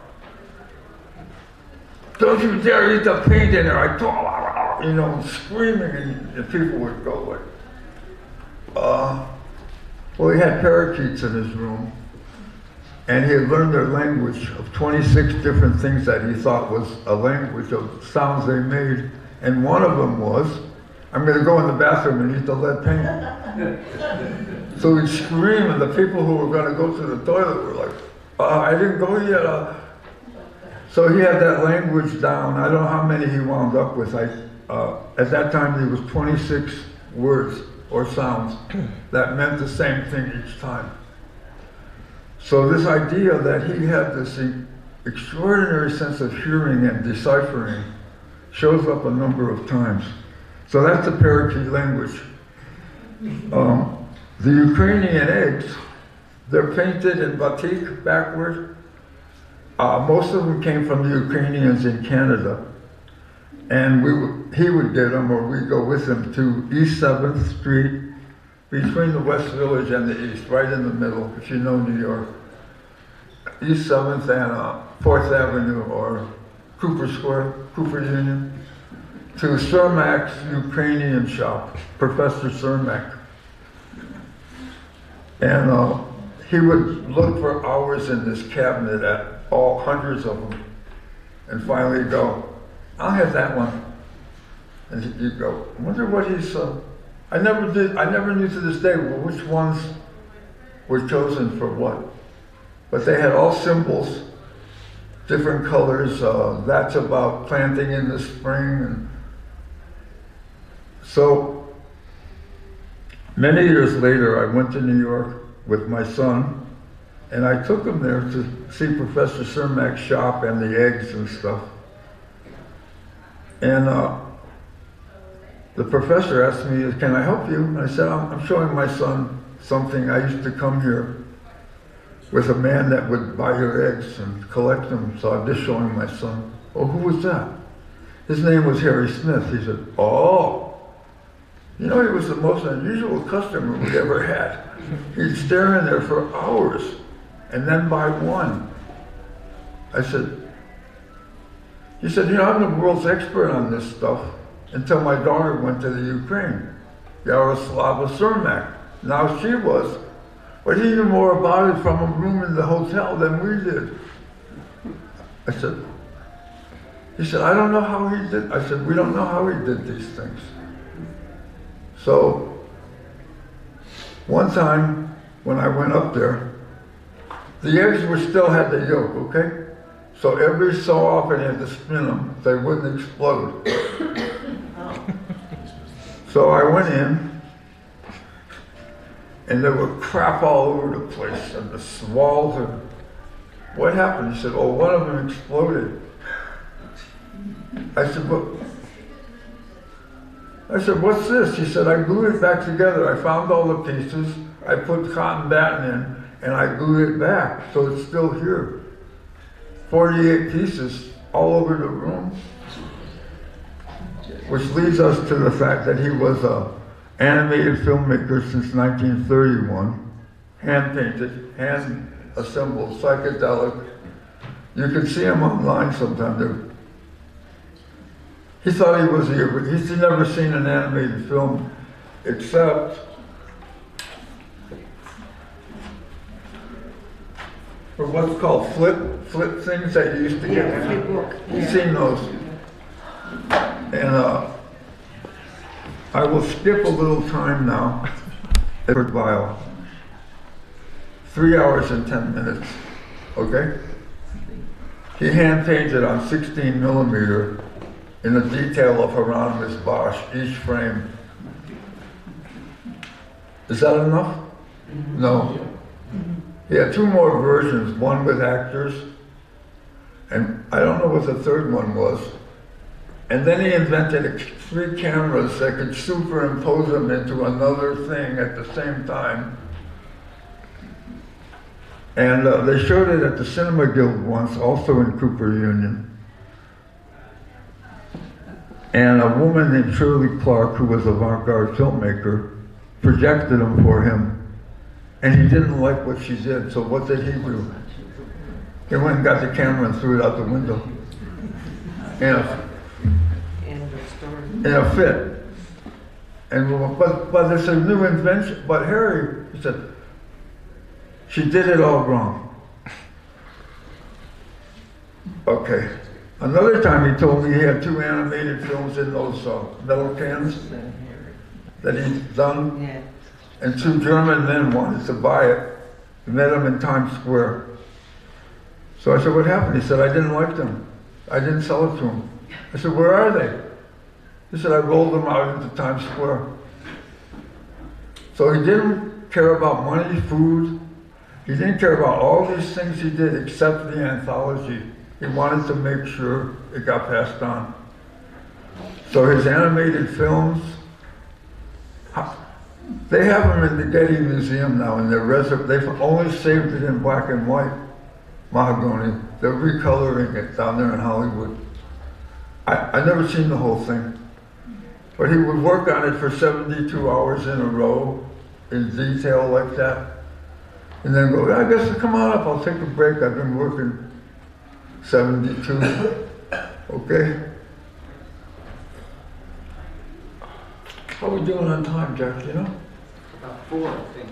don't you dare eat the paint in there, I told you, you know, screaming, and, and people would go like, uh, well, he had parakeets in his room, and he had learned their language of twenty-six different things that he thought was a language of sounds they made, and one of them was, I'm gonna go in the bathroom and eat the lead paint. So he'd scream, and the people who were gonna go to the toilet were like, uh, I didn't go yet. Uh. So he had that language down. I don't know how many he wound up with. I, uh, at that time, there was twenty-six words or sounds that meant the same thing each time. So this idea that he had this extraordinary sense of hearing and deciphering shows up a number of times. So that's the parakeet language. Um, the Ukrainian eggs, they're painted in batik backward. Uh, most of them came from the Ukrainians in Canada. And we would, he would get them, or we'd go with him to East seventh Street between the West Village and the East, right in the middle, if you know New York. East seventh and uh, fourth Avenue, or Cooper Square, Cooper Union, to Cermak's Ukrainian shop, Professor Cermak. And uh, he would look for hours in this cabinet at all hundreds of them, and finally go, I'll have that one. And you go, I wonder what he's, uh, I never did, I never knew to this day which ones were chosen for what. But they had all symbols, different colors. Uh, that's about planting in the spring. And so many years later, I went to New York with my son, and I took him there to see Professor Cermak's shop and the eggs and stuff. And uh, the professor asked me, can I help you? And I said, I'm, I'm showing my son something. I used to come here with a man that would buy your eggs and collect them, so I'm just showing my son. Oh, who was that? His name was Harry Smith. He said, oh, you know, he was the most unusual customer we ever had. He'd stare in there for hours and then buy one. I said, he said, you know, I'm the world's expert on this stuff until my daughter went to the Ukraine, Yaroslava Cermak. Now she was. But he knew more about it from a room in the hotel than we did. I said, he said, I don't know how he did. I said, we don't know how he did these things. So, one time when I went up there, the eggs were still had the yolk, okay? So every so often he had to spin them, they wouldn't explode. So I went in, and there were crap all over the place, and the walls, and what happened? He said, oh, one of them exploded. I said, what? I said, what's this? He said, I glued it back together. I found all the pieces, I put cotton batting in, and I glued it back, so it's still here. forty-eight pieces all over the room. Which leads us to the fact that he was a animated filmmaker since nineteen thirty-one, hand-painted, hand-assembled, psychedelic. You can see him online sometime. He thought he was the, he's never seen an animated film except for what's called flip, flip things that you used to get. Yeah, flip book. You've Yeah. seen those. And uh, I will skip a little time now. Edward Weil. Three hours and ten minutes, okay? He hand painted on sixteen millimeter in the detail of Hieronymus Bosch, each frame. Is that enough? No. He had two more versions, one with actors, and I don't know what the third one was. And then he invented three cameras that could superimpose them into another thing at the same time. And uh, they showed it at the Cinema Guild once, also in Cooper Union. And a woman named Shirley Clark, who was an avant-garde filmmaker, projected them for him. And he didn't like what she did, so what did he do? He went and got the camera and threw it out the window. In a, in a fit. And but but it's a new invention. But Harry, he said, she did it all wrong. Okay. Another time he told me he had two animated films in those uh, metal cans that he'd done. Yeah. And two German men wanted to buy it. He met him in Times Square. So I said, what happened? He said, I didn't like them. I didn't sell it to him. I said, where are they? He said, I rolled them out into Times Square. So he didn't care about money, food. He didn't care about all these things he did except the anthology. He wanted to make sure it got passed on. So his animated films, they have them in the Getty Museum now, and they're reserved. They've only saved it in black and white mahogany. They're recoloring it down there in Hollywood. I, I never seen the whole thing, but he would work on it for seventy-two hours in a row, in detail like that. And then go, I guess come on up, I'll take a break. I've been working seventy-two. Okay? How we doing on time, Jack, you know? About four, I think.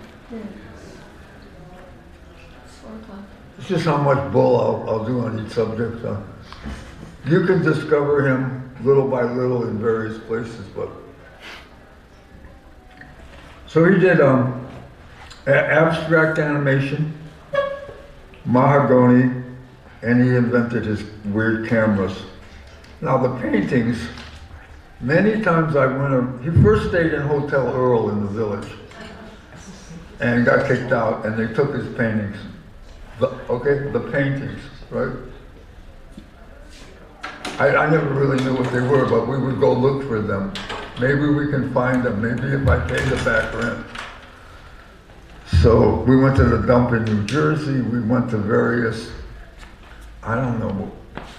It's just how much bull I'll, I'll do on each subject. So. You can discover him little by little in various places, but. So he did um, a- abstract animation, mahogany, and he invented his weird cameras. Now the paintings, many times I went, uh, he first stayed in Hotel Earl in the Village and got kicked out, and they took his paintings. The, okay, the paintings, right? I, I never really knew what they were, but we would go look for them. Maybe we can find them, maybe if I pay the back rent. So we went to the dump in New Jersey, we went to various, I don't know.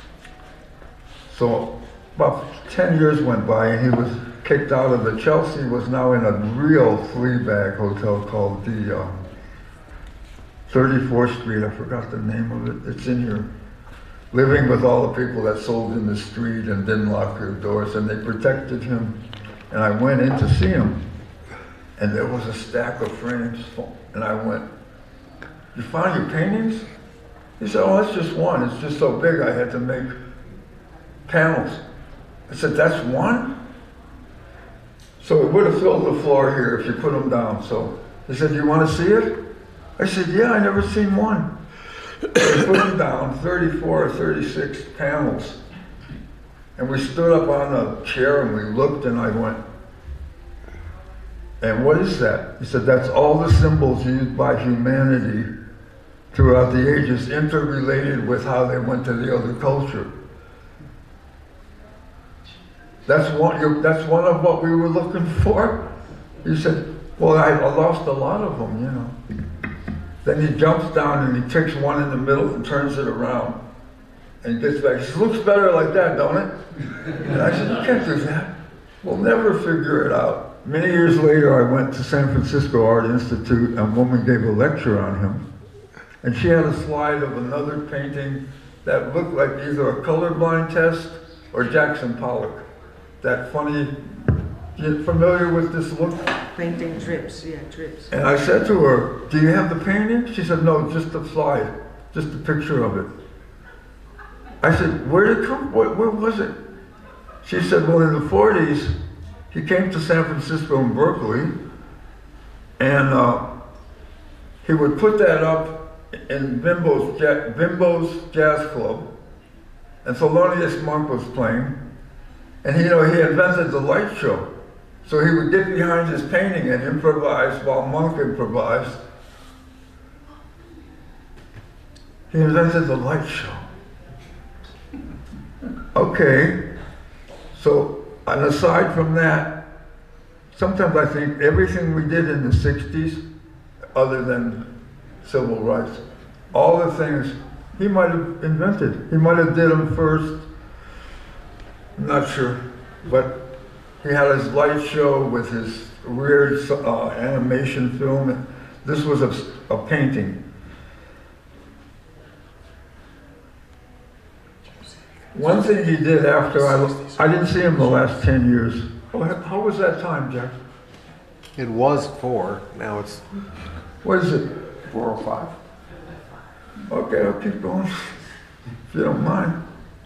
So about ten years went by and he was kicked out of the Chelsea, was now in a real flea bag hotel called the uh, thirty-fourth Street, I forgot the name of it, it's in here. Living with all the people that sold in the street and didn't lock their doors, and they protected him. And I went in to see him, and there was a stack of frames, and I went, you found your paintings? He said, oh, that's just one, it's just so big I had to make panels. I said, that's one? So it would have filled the floor here if you put them down. So he said, you want to see it? I said, yeah, I never seen one. So I put them down, thirty-four or thirty-six panels. And we stood up on a chair and we looked, and I went, and what is that? He said, that's all the symbols used by humanity throughout the ages, interrelated with how they went to the other culture. That's one, you, that's one of what we were looking for? He said, well, I, I lost a lot of them, you know. Then he jumps down and he takes one in the middle and turns it around and gets back. He says, looks better like that, don't it? And I said, you can't do that. We'll never figure it out. Many years later, I went to San Francisco Art Institute, and a woman gave a lecture on him. And she had a slide of another painting that looked like either a colorblind test or Jackson Pollock. That funny, you familiar with this look? Painting drips, yeah, drips. And I said to her, do you have the painting? She said, no, just the slide, just a picture of it. I said, where did it come, where, where was it? She said, well, in the forties, he came to San Francisco and Berkeley, and uh, he would put that up in Bimbo's, ja Bimbo's Jazz Club, and Thelonious Monk was playing, and you know, he invented the light show. So he would get behind his painting and improvise while Monk improvised. He invented the light show. Okay, so and aside from that, sometimes I think everything we did in the sixties, other than civil rights, all the things he might have invented. He might have did them first, I'm not sure, but he had his light show with his weird uh, animation film. This was a, a painting. One thing he did after I, I didn't see him the last ten years. Oh, how was that time, Jack? It was four, now it's... What is it? four oh five. Okay, I'll keep going, if you don't mind.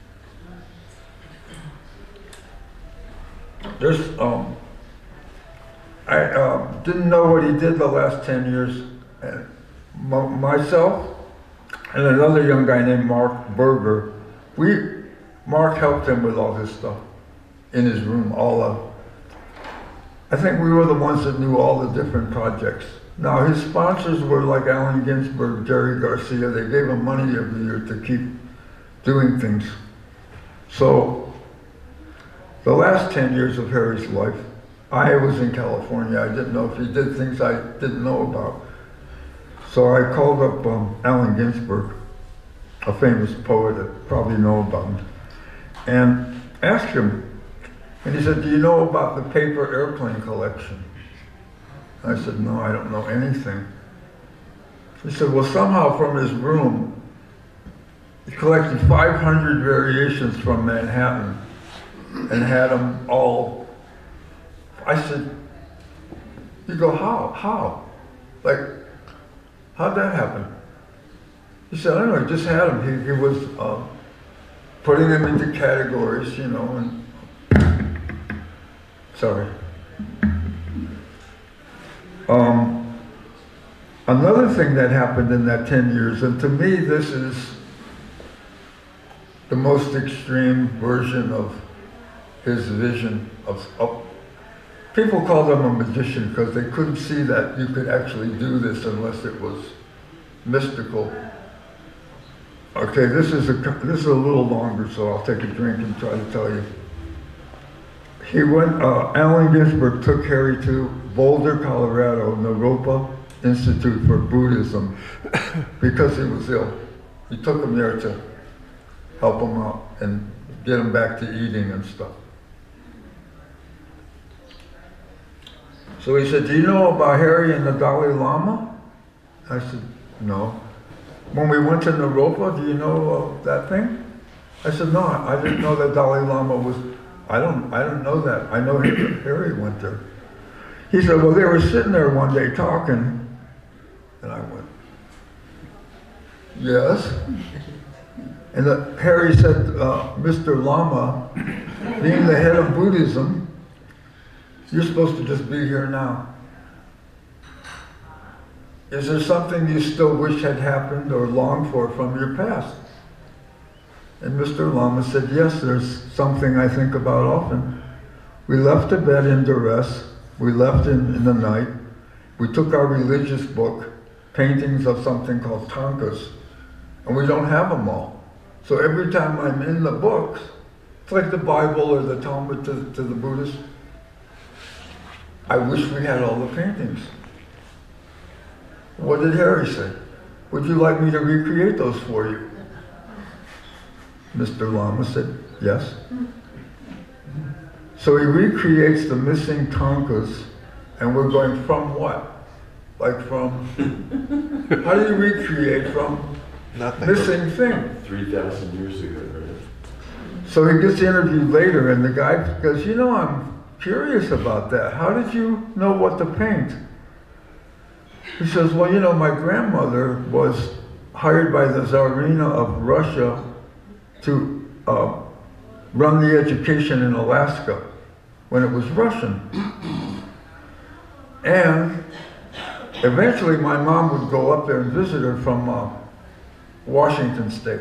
There's, um, I uh, didn't know what he did the last ten years. And m myself and another young guy named Marc Berger, we, Marc helped him with all his stuff in his room, all of, I think we were the ones that knew all the different projects. Now his sponsors were like Allen Ginsberg, Jerry Garcia, they gave him money every year to keep doing things. So the last ten years of Harry's life, I was in California. I didn't know if he did things I didn't know about. So I called up um, Allen Ginsberg, a famous poet that probably know about him, and asked him, and he said, do you know about the paper airplane collection? I said, no, I don't know anything. He said, well, somehow from his room, he collected five hundred variations from Manhattan and had them all. I said, you go, how, how? Like, how'd that happen? He said, I don't know, he just had them. He, he was uh, putting them into categories, you know, and, sorry. Um, another thing that happened in that ten years, and to me this is the most extreme version of his vision of, of people called him a magician because they couldn't see that you could actually do this unless it was mystical. Okay, this is a this is a little longer, so I'll take a drink and try to tell you. He went. Uh, Allen Ginsberg took Harry to Boulder, Colorado, Naropa Institute for Buddhism because he was ill. He took him there to help him out and get him back to eating and stuff. So he said, do you know about Harry and the Dalai Lama? I said, no. When we went to Naropa, do you know uh, that thing? I said, no, I didn't know that Dalai Lama was, I don't, I don't know that. I know Harry went there. He said, well, they were sitting there one day talking, and I went, yes. And the, Harry said, uh, Mister Lama, being the head of Buddhism, you're supposed to just be here now. Is there something you still wish had happened or long for from your past? And Mister Lama said, yes, there's something I think about often. We left the bed in duress. We left in, in the night. We took our religious book, paintings of something called tankas, and we don't have them all. So every time I'm in the books, it's like the Bible or the Talmud to, to the Buddhists. I wish we had all the paintings. What did Harry say? Would you like me to recreate those for you? Mister Lama said, yes. So he recreates the missing tankas, and we're going from what? Like from, how do you recreate from Nothing. missing thing? three thousand years ago, right? So he gets interviewed later, and the guy goes, you know, I'm curious about that. How did you know what to paint? He says, well, you know, my grandmother was hired by the Tsarina of Russia to uh, run the education in Alaska when it was Russian. And eventually my mom would go up there and visit her from uh, Washington State.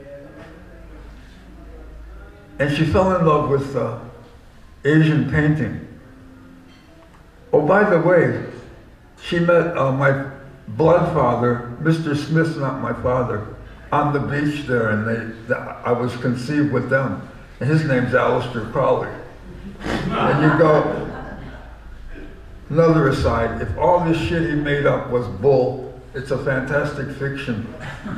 And she fell in love with uh, Asian painting. Oh, by the way, she met uh, my blood father, Mister Smith's not my father, on the beach there, and they, the, I was conceived with them. And his name's Aleister Crowley. And you go, another aside, if all this shit he made up was bull, it's a fantastic fiction.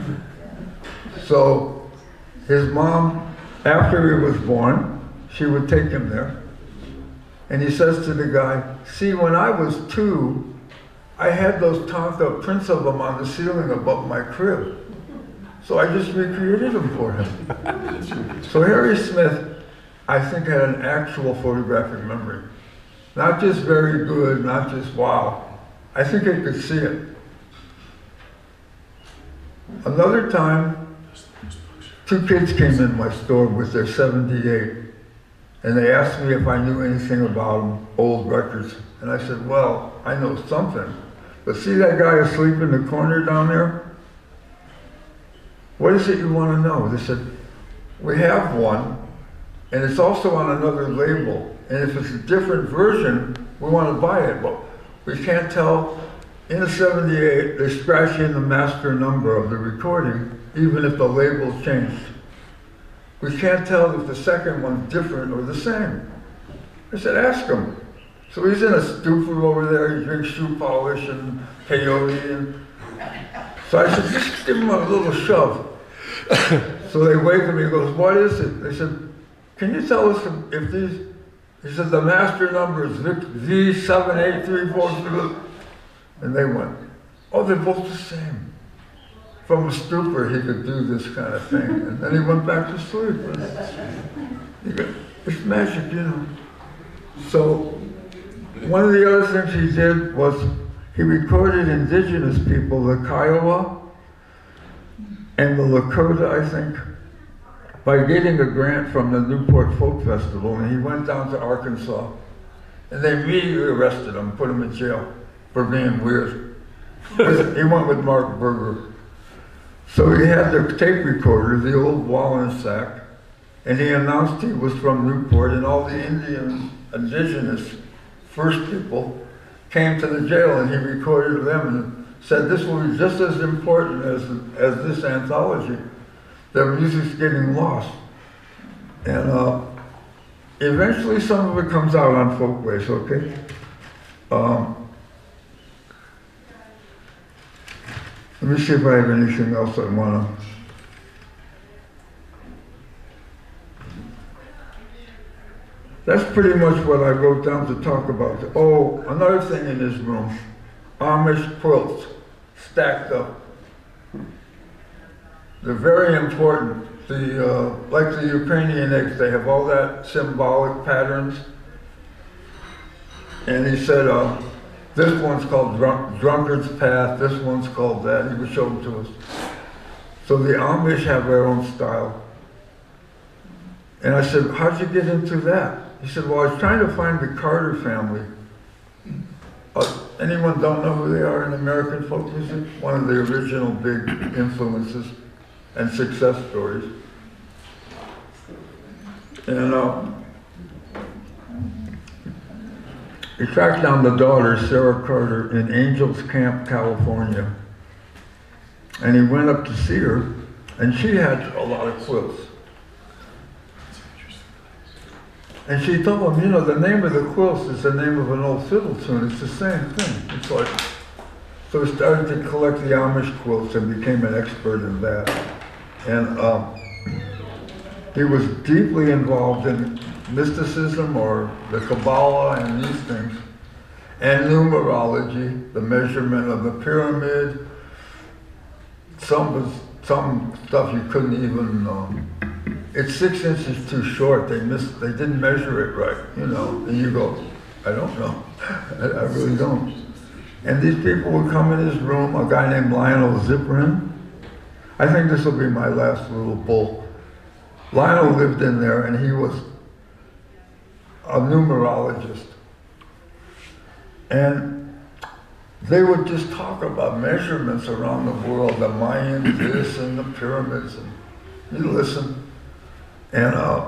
So his mom, after he was born, she would take him there. And he says to the guy, see, when I was two, I had those Tonka prints of them on the ceiling above my crib. So I just recreated them for him. So Harry Smith, I think, had an actual photographic memory. Not just very good, not just wow. I think he could see it. Another time, two kids came in my store with their seventy-eight, and they asked me if I knew anything about them, old records. And I said, well, I know something. But see that guy asleep in the corner down there? What is it you want to know? They said, we have one, and it's also on another label. And if it's a different version, we want to buy it. But we can't tell. In the seventy-eight, they scratch in the master number of the recording, even if the label's changed. We can't tell if the second one's different or the same. I said, ask him. So he's in a stupor over there, he drinks shoe polish and peyote. And so I said, just give him a little shove. So they wake him, he goes, what is it? They said, can you tell us if these, he said, the master number is V seven eight three four. And they went, oh, they're both the same. From a stupor, he could do this kind of thing. And then he went back to sleep. He got, it's magic, you know. So one of the other things he did was he recorded indigenous people, the Kiowa and the Lakota, I think, by getting a grant from the Newport Folk Festival. And he went down to Arkansas, and they immediately arrested him, put him in jail for being weird. He went with Marc Berger. So he had the tape recorder, the old Wallensack, and he announced he was from Newport, and all the Indian, indigenous first people came to the jail, and he recorded them and said this will be just as important as, as this anthology. Their music's getting lost. And uh, eventually some of it comes out on Folkways, okay? Um, let me see if I have anything else I want to. That's pretty much what I wrote down to talk about. Oh, another thing in this room, Amish quilts stacked up. They're very important. The, uh, like the Ukrainian eggs, they have all that symbolic patterns. And he said, uh, this one's called Drunk, Drunkard's Path, this one's called that. He would show them to us. So the Amish have their own style. And I said, how'd you get into that? He said, well, I was trying to find the Carter family. Uh, anyone don't know who they are in American folk music? One of the original big influences and success stories. And uh, he tracked down the daughter, Sarah Carter, in Angels Camp, California. And he went up to see her, and she had a lot of quilts. And she told him, you know, the name of the quilts is the name of an old fiddle tune. It's the same thing. It's like, so he started to collect the Amish quilts and became an expert in that. And um, he was deeply involved in mysticism or the Kabbalah and these things, and numerology, the measurement of the pyramid. Some was some stuff you couldn't even know. It's six inches too short. They missed. They didn't measure it right, you know. And you go, I don't know. I, I really don't. And these people would come in his room. A guy named Lionel Zipperin. I think this will be my last little bull. Lionel lived in there, and he was a numerologist. And they would just talk about measurements around the world, the Mayans, this, and the pyramids. And you listen. And uh,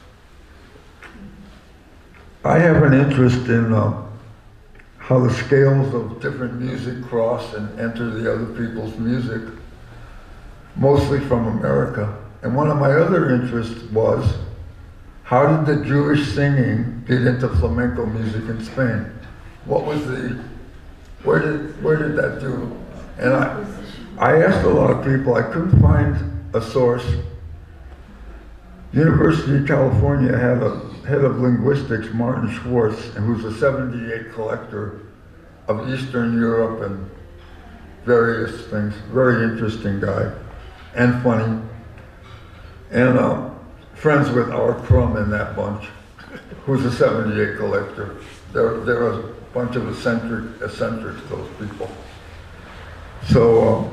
I have an interest in uh, how the scales of different music cross and enter the other people's music, mostly from America. And one of my other interests was, how did the Jewish singing get into flamenco music in Spain? What was the, where did, where did that do? And I, I asked a lot of people, I couldn't find a source. University of California had a head of linguistics, Martin Schwartz, who's a seventy-eight collector of Eastern Europe and various things. Very interesting guy, and funny. And uh, friends with our Crum in that bunch, who's a seventy-eight collector. They're, they're a bunch of eccentric, eccentrics, those people. So uh,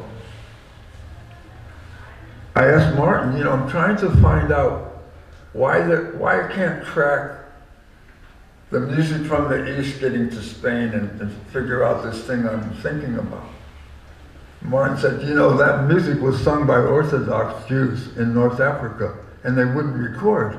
I asked Martin, you know, I'm trying to find out why the, why I can't track the music from the East getting to Spain and, and figure out this thing I'm thinking about. Martin said, you know, that music was sung by Orthodox Jews in North Africa, and they wouldn't record.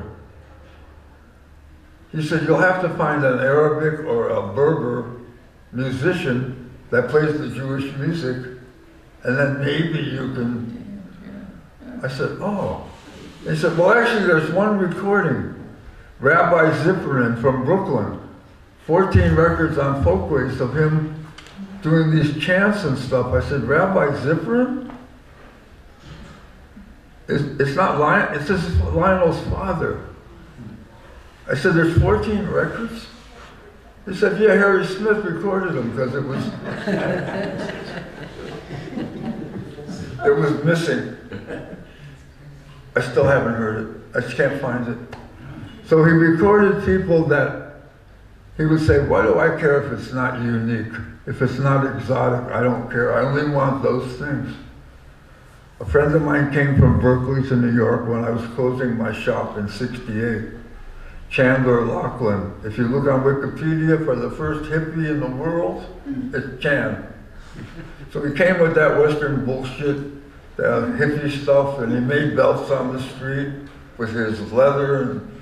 He said, you'll have to find an Arabic or a Berber musician that plays the Jewish music, and then maybe you can. I said, oh. He said, well, actually, there's one recording. Rabbi Zipperin from Brooklyn, fourteen records on Folkways of him doing these chants and stuff. I said, Rabbi Zipperin? It's, it's not Lion, it's just Lionel's father. I said, there's fourteen records? He said, yeah, Harry Smith recorded them because it was, it was missing. I still haven't heard it. I just can't find it. So he recorded people that he would say, why do I care if it's not unique? If it's not exotic, I don't care. I only want those things. A friend of mine came from Berkeley to New York when I was closing my shop in sixty-eight. Chandler Laughlin. If you look on Wikipedia for the first hippie in the world, it's Chan. So he came with that Western bullshit, that hippie stuff, and he made belts on the street with his leather. And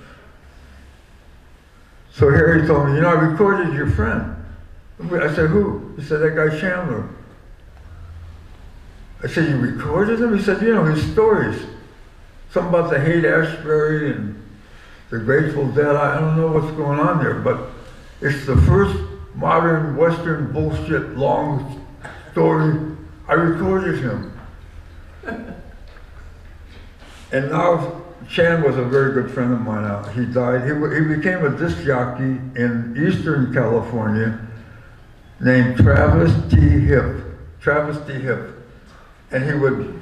so Harry told me, you know, I recorded your friend. I said, who? He said, that guy Chandler. I said, you recorded him? He said, you know, his stories. Something about the Haight-Ashbury and the Grateful Dead. I don't know what's going on there, but it's the first modern Western bullshit long story. I recorded him. And now Chan was a very good friend of mine. Now he died. He, he became a disc jockey in Eastern California named Travis T. Hip. Travis T. Hip. And he would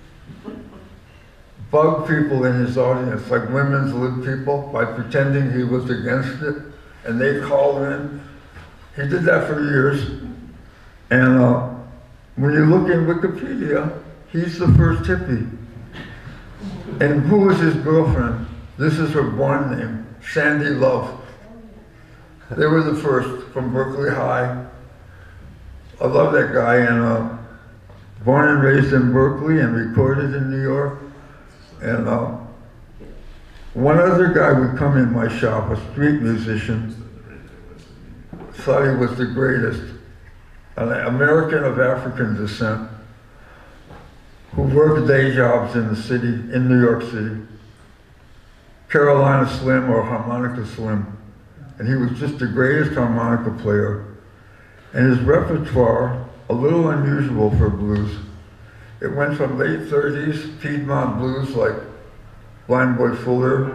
bug people in his audience, like women's lib people, by pretending he was against it, and they call in. He did that for years. And uh, when you look in Wikipedia, he's the first hippie. And who was his girlfriend? This is her born name, Sandy Love. They were the first from Berkeley High. I love that guy, and uh, born and raised in Berkeley and recorded in New York. And uh, one other guy would come in my shop, a street musician, thought he was the greatest, an American of African descent, who worked day jobs in the city, in New York City. Carolina Slim or Harmonica Slim. And he was just the greatest harmonica player. And his repertoire, a little unusual for blues. It went from late thirties Piedmont blues like Blind Boy Fuller,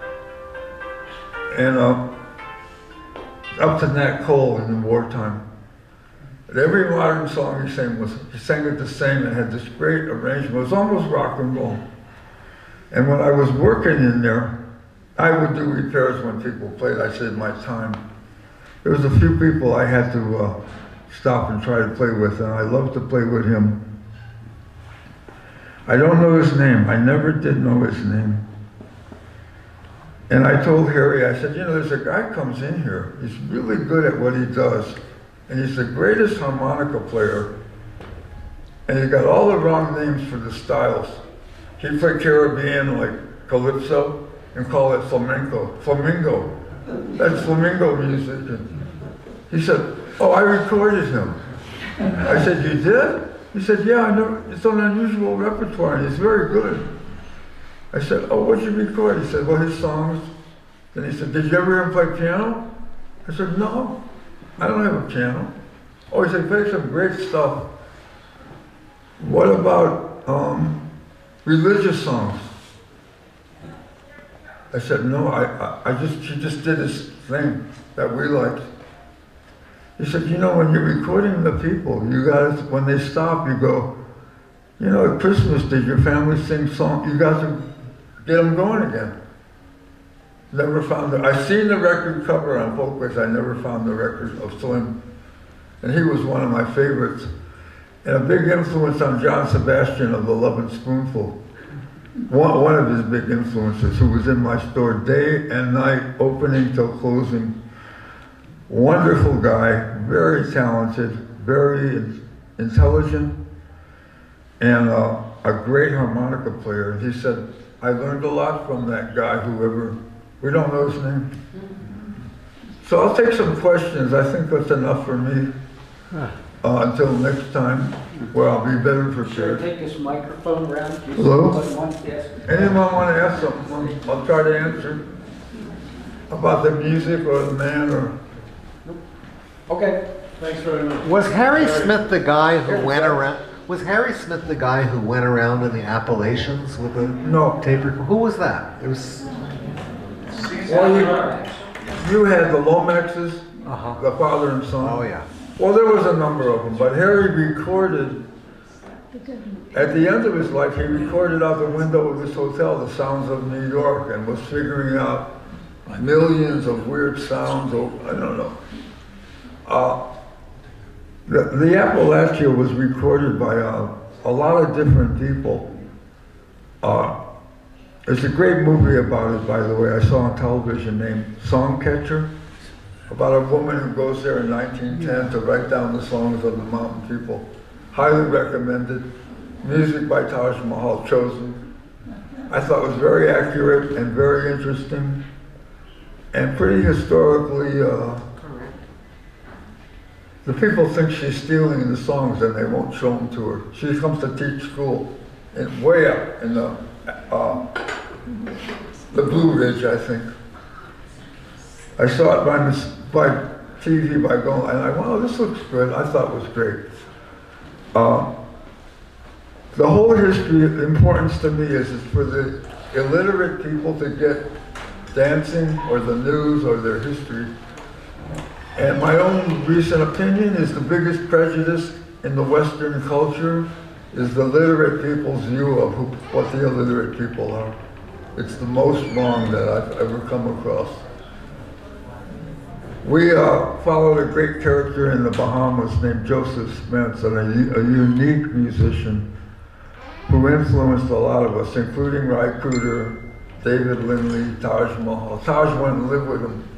and uh, up to Nat Cole in the wartime. But every modern song he sang was, he sang it the same and had this great arrangement. It was almost rock and roll. And when I was working in there, I would do repairs when people played. I saved my time. There was a few people I had to uh, stop and try to play with, and I loved to play with him. I don't know his name. I never did know his name. And I told Harry, I said, you know, there's a guy comes in here. He's really good at what he does. And he's the greatest harmonica player. And he's got all the wrong names for the styles. He'd play Caribbean like Calypso and call it flamenco. Flamingo. That's flamingo music. And he said, oh, I recorded him. I said, you did? He said, yeah, I know. It's an unusual repertoire, and it's very good. I said, oh, what'd you record? He said, well, his songs. Then he said, did you ever hear him play piano? I said, no, I don't have a piano. Oh, he said, he played some great stuff. What about um, religious songs? I said, no, I, I, I just, he just did his thing that we liked. He said, you know, when you're recording the people, you gotta, when they stop, you go, you know, at Christmas, did your family sing song? You got to get them going again. Never found it. I seen the record cover on Folkways. I never found the record of Slim. And he was one of my favorites. And a big influence on John Sebastian of the Lovin' Spoonful. One, one of his big influences, who was in my store day and night, opening till closing. Wonderful guy, very talented, very intelligent, and uh, a great harmonica player. And he said, I learned a lot from that guy, whoever, we don't know his name. So I'll take some questions. I think that's enough for me. Uh, until next time, where I'll be better Sure, prepared. take this microphone around. in case Hello? somebody wants to ask. Anyone want to ask something? I'll try to answer about the music or the man or. Okay. Thanks very much. Was Harry Very- Smith the guy who Here, went Jeff. around? Was Harry Smith the guy who went around in the Appalachians with a No. tape recorder? Who was that? It was. Well, you, you had the Lomaxes, Uh-huh. the father and son. Oh, yeah. Well, there was a number of them, but Harry recorded, at the end of his life, he recorded out the window of his hotel the sounds of New York and was figuring out millions of weird sounds, or I don't know. Uh, the, the Appalachia was recorded by uh, a lot of different people. Uh, there's a great movie about it, by the way, I saw on television named Songcatcher, about a woman who goes there in nineteen ten to write down the songs of the mountain people. Highly recommended. Music by Taj Mahal chosen. I thought it was very accurate and very interesting and pretty historically. Uh, the people think she's stealing the songs and they won't show them to her. She comes to teach school in, way up in the, uh, the Blue Ridge, I think. I saw it by, by T V by going, and I went, oh, this looks good. I thought it was great. Uh, the whole history, the importance to me is, is for the illiterate people to get dancing or the news or their history. And my own recent opinion is the biggest prejudice in the Western culture is the literate people's view of who, what the illiterate people are. It's the most wrong that I've ever come across. We uh, followed a great character in the Bahamas named Joseph Spence, and a, a unique musician who influenced a lot of us, including Ry Cooder, David Lindley, Taj Mahal. Taj went and lived with him.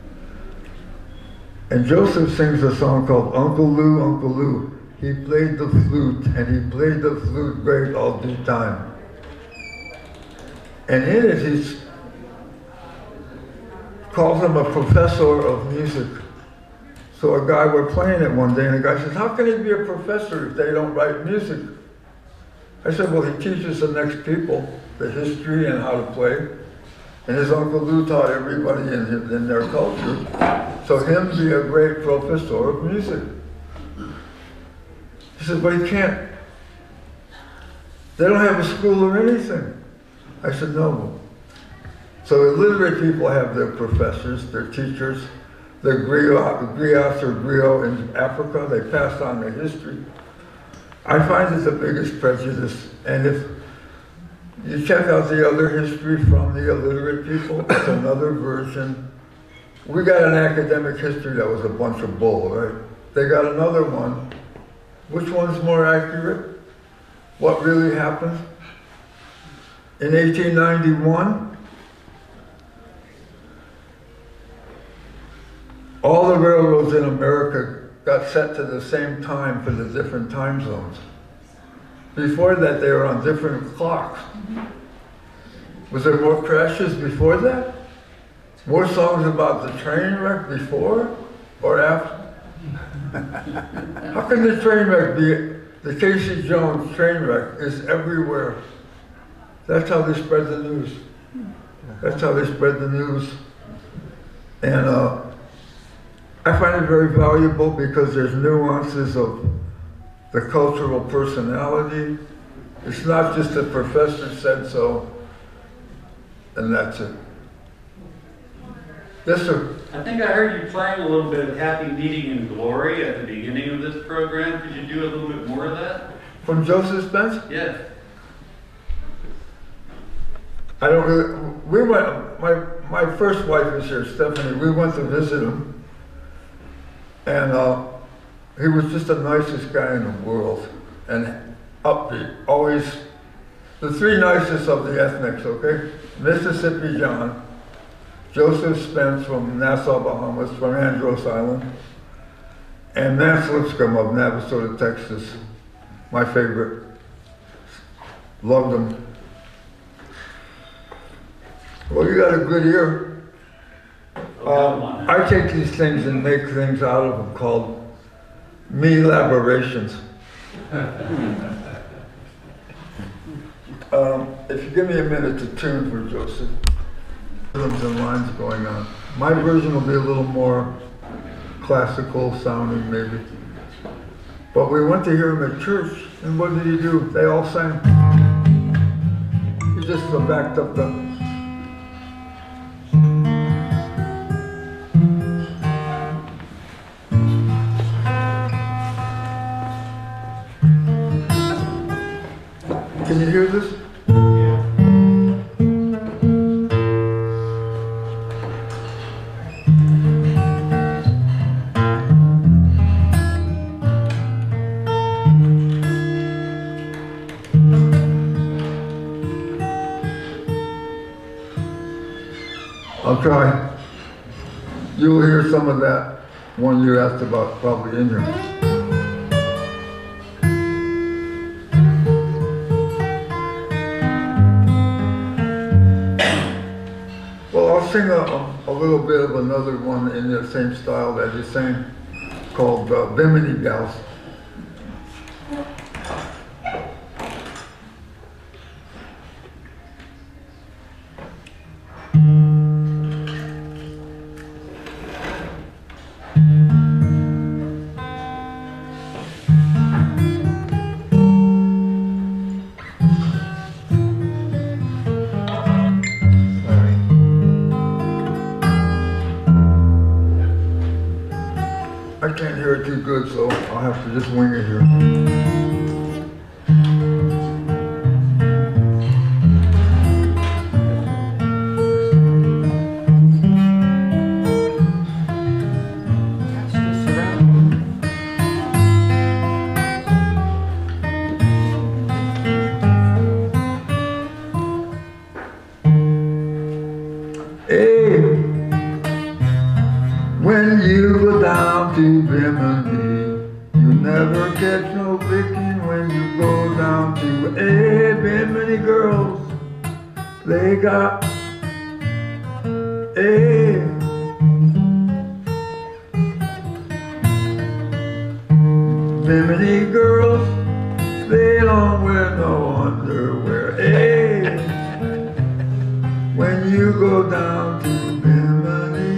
And Joseph sings a song called Uncle Lou, Uncle Lou. He played the flute, and he played the flute great all due time. And in it, he calls him a professor of music. So a guy, we're playing it one day, and the guy says, how can he be a professor if they don't write music? I said, well, he teaches the next people the history and how to play. And his Uncle Lou taught everybody in, his, in their culture. So him be a great professor of music. He said, but he can't. They don't have a school or anything. I said, no. So illiterate people have their professors, their teachers, their griots or griot in Africa. They passed on their history. I find it the biggest prejudice. And if you check out the other history from the illiterate people, it's another version. We got an academic history that was a bunch of bull, right? They got another one. Which one's more accurate? What really happened? In eighteen ninety-one, all the railroads in America got set to the same time for the different time zones. Before that, they were on different clocks. Was there more crashes before that? More songs about the train wreck before or after? How can the train wreck be, the Casey Jones train wreck is everywhere. That's how they spread the news. That's how they spread the news. And uh, I find it very valuable because there's nuances of the cultural personality. It's not just the professor said so, and that's it. Yes, sir. I think I heard you playing a little bit of Happy Meeting in Glory at the beginning of this program. Could you do a little bit more of that? From Joseph Spence? Yes. I don't really, we went, my, my first wife is here, Stephanie, we went to visit him. And uh, he was just the nicest guy in the world. And upbeat, always, the three nicest of the ethnics, okay? Mississippi John, Joseph Spence from Nassau, Bahamas, from Andros Island, and Nance Lipscomb of Navasota, Texas, my favorite. Loved him. Well, you got a good ear. Um, I take these things and make things out of them called me-laborations. um, if you give me a minute to tune for Joseph. Rhythms and lines going on. My version will be a little more classical sounding maybe. But we went to hear him at church, and what did he do? They all sang. He just backed up the hear this? I'll try. You'll hear some of that one you asked about probably in here. Well, I'll sing a, a little bit of another one in the same style that you sang called uh, Bimini Gals. I can't hear it too good, so I'll have to just wing it here. Hey, when you go down to Bimini, you never catch no picking when you go down to, hey, Bimini girls, they got, hey, Bimini girls, they don't wear no underwear, hey, when you go down to Bimini.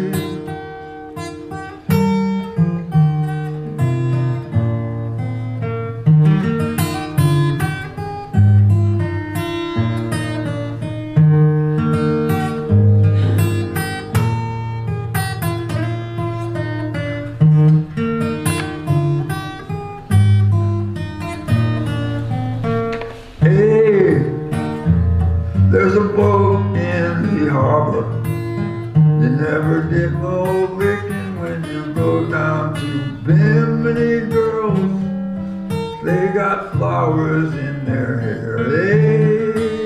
Hey, there's a boat in the harbor. You never get no licking when you go down to Bimini girls. They got flowers in their hair. Hey.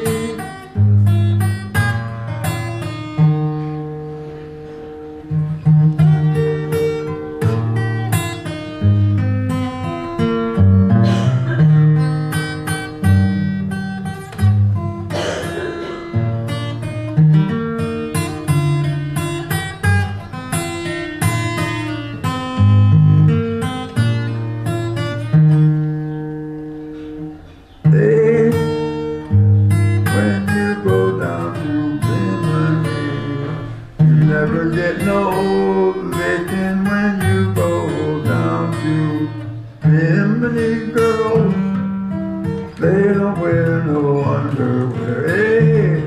Hey, when you go down to Bimini, you never get no licking when you go down to Bimini girls. They don't wear no underwear. Hey.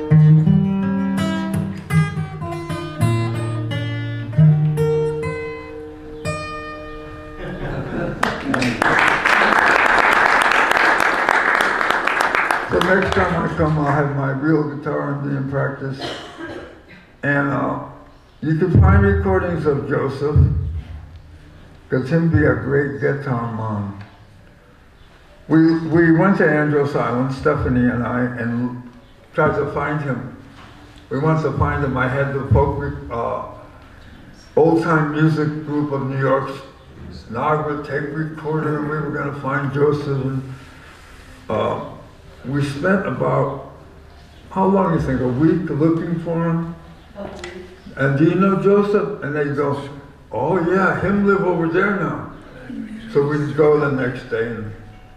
So next time I come, I'll have my real guitar and be in practice. And uh, you can find recordings of Joseph, because him be a great guitar man. We, we went to Andros Island, Stephanie and I, and tried to find him. We wanted to find him. I had the folk, uh, old-time music group of New York's Nagra tape recorder, and we were going to find Joseph. And, uh, we spent about, how long do you think, a week looking for him? And do you know Joseph? And they go, oh yeah, him live over there now. So we'd go the next day. And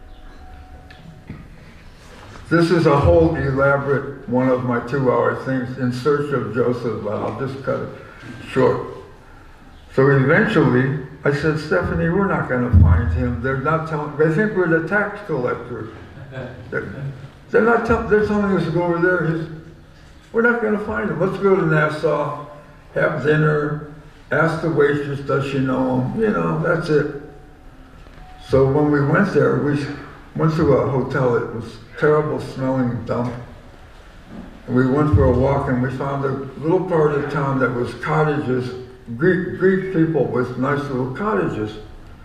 this is a whole elaborate one of my two-hour things in search of Joseph, but I'll just cut it short. So eventually, I said, Stephanie, we're not going to find him. They're not telling, they think we're the tax collector. They're, they're not telling, they're telling us to go over there. He's, we're not going to find him. Let's go to Nassau, have dinner, ask the waitress, does she know him? You know, that's it. So when we went there, we, went to a hotel. It was terrible smelling dump. And we went for a walk and we found a little part of town that was cottages, Greek, Greek people with nice little cottages.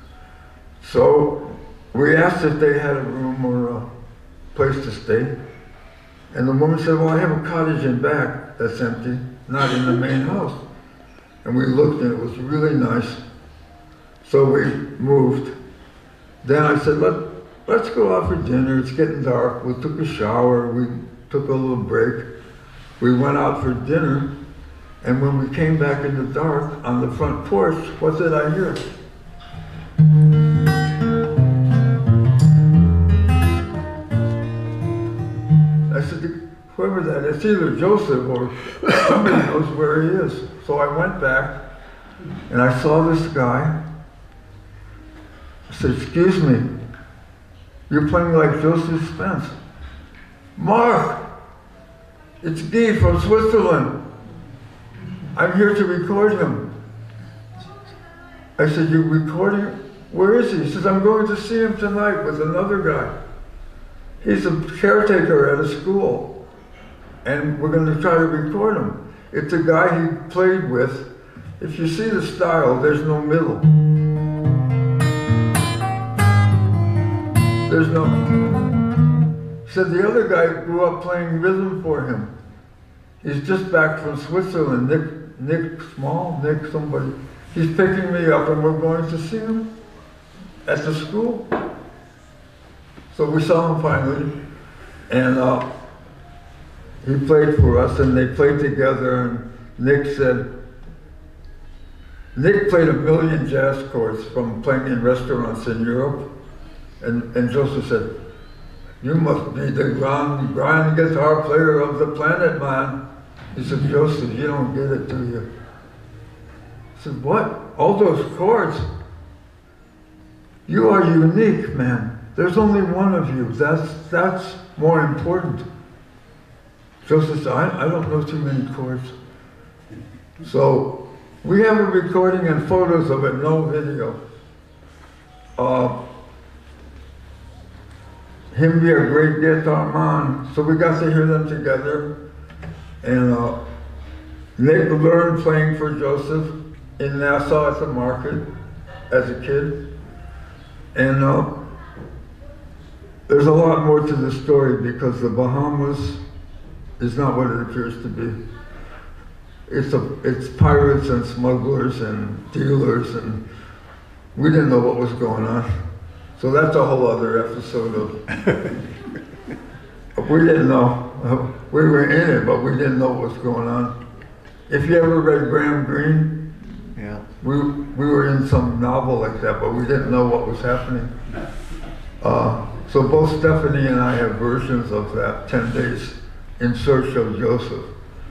So we asked if they had a room or a place to stay. And the woman said, well, I have a cottage in back that's empty, not in the main house. And we looked and it was really nice. So we moved. Then I said, Let, let's go out for dinner. It's getting dark. We took a shower. We took a little break. We went out for dinner. And when we came back in the dark on the front porch, what did I hear? I said, whoever that is, it's either Joseph or somebody knows where he is. So I went back and I saw this guy. I said, excuse me, you're playing like Joseph Spence. Marc, it's Guy from Switzerland. I'm here to record him. I said, you're recording him? Where is he? He says, I'm going to see him tonight with another guy. He's a caretaker at a school, and we're going to try to record him. It's a guy he played with. If you see the style, there's no middle. There's no... He said the other guy grew up playing rhythm for him. He's just back from Switzerland, Nick, Nick Small, Nick somebody. He's picking me up and we're going to see him at the school. So we saw him finally, and uh, he played for us, and they played together, and Nick said, Nick played a million jazz chords from playing in restaurants in Europe, and, and Joseph said, you must be the grand, grand guitar player of the planet, man. He said, Joseph, you don't get it, do you? I said, what? All those chords? You are unique, man. There's only one of you. That's, that's more important. Joseph said, I, I don't know too many chords. So we have a recording and photos of it, no video. Uh, him be a great guitar man. So we got to hear them together. And uh, Nick learned playing for Joseph in Nassau at the market as a kid. And uh, there's a lot more to the story because the Bahamas is not what it appears to be. It's, a, it's pirates and smugglers and dealers, and we didn't know what was going on. So that's a whole other episode of, we didn't know. We were in it, but we didn't know what was going on. If you ever read Graham Greene, yeah, we, we were in some novel like that, but we didn't know what was happening. Uh, so both Stephanie and I have versions of that, ten days in Search of Joseph.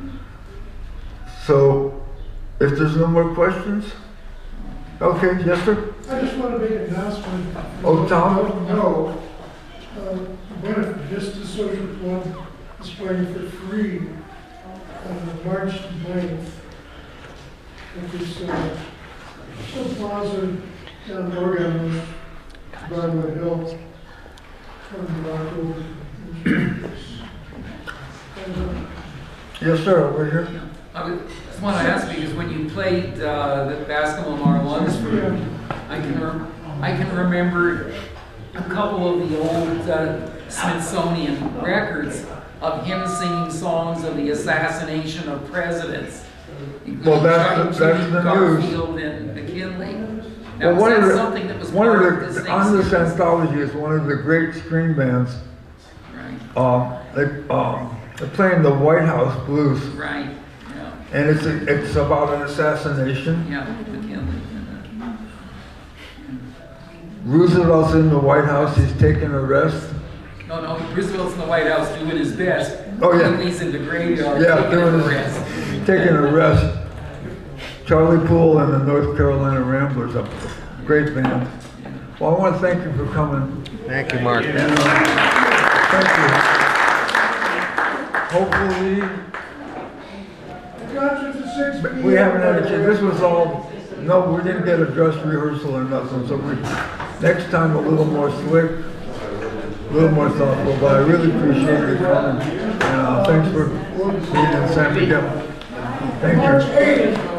So, if there's no more questions? Okay, yes sir? I just want to make an announcement. Oh, Tom? I don't know. Uh, Benefit Vista Social Club is playing for free on March ninth at this uh, Shell Plaza down Oregon, Broadway Hill, from the October. Yes sir, over here. I just want to ask because when you played uh, the Basketball R ones, I can re I can remember a couple of the old uh, Smithsonian records of him singing songs of the assassination of presidents. Well, that's, that's the Garfield news. and McKinley. Now, Well, was one that of the, something that was one part of of the, this on this experience? anthology is one of the great screen bands. Right. Um, they, um, they're playing the White House Blues. Right. Yeah. And it's, a, it's about an assassination. Yeah, McKinley. Roosevelt's in the White House, he's taking a rest. No, no, Roosevelt's in the White House doing his best. Oh, yeah. McKinley's in the graveyard Yeah, taking doing a his, rest. taking a rest. Charlie Poole and the North Carolina Ramblers, a great band. Well, I want to thank you for coming. Thank you, Marc. And, uh, thank you. Hopefully, we haven't had a chance. This was all, no, we didn't get a dress rehearsal or nothing, so we, next time a little more slick. a little more thoughtful, but I really appreciate you coming. And uh, thanks for being in San Miguel. Thank you.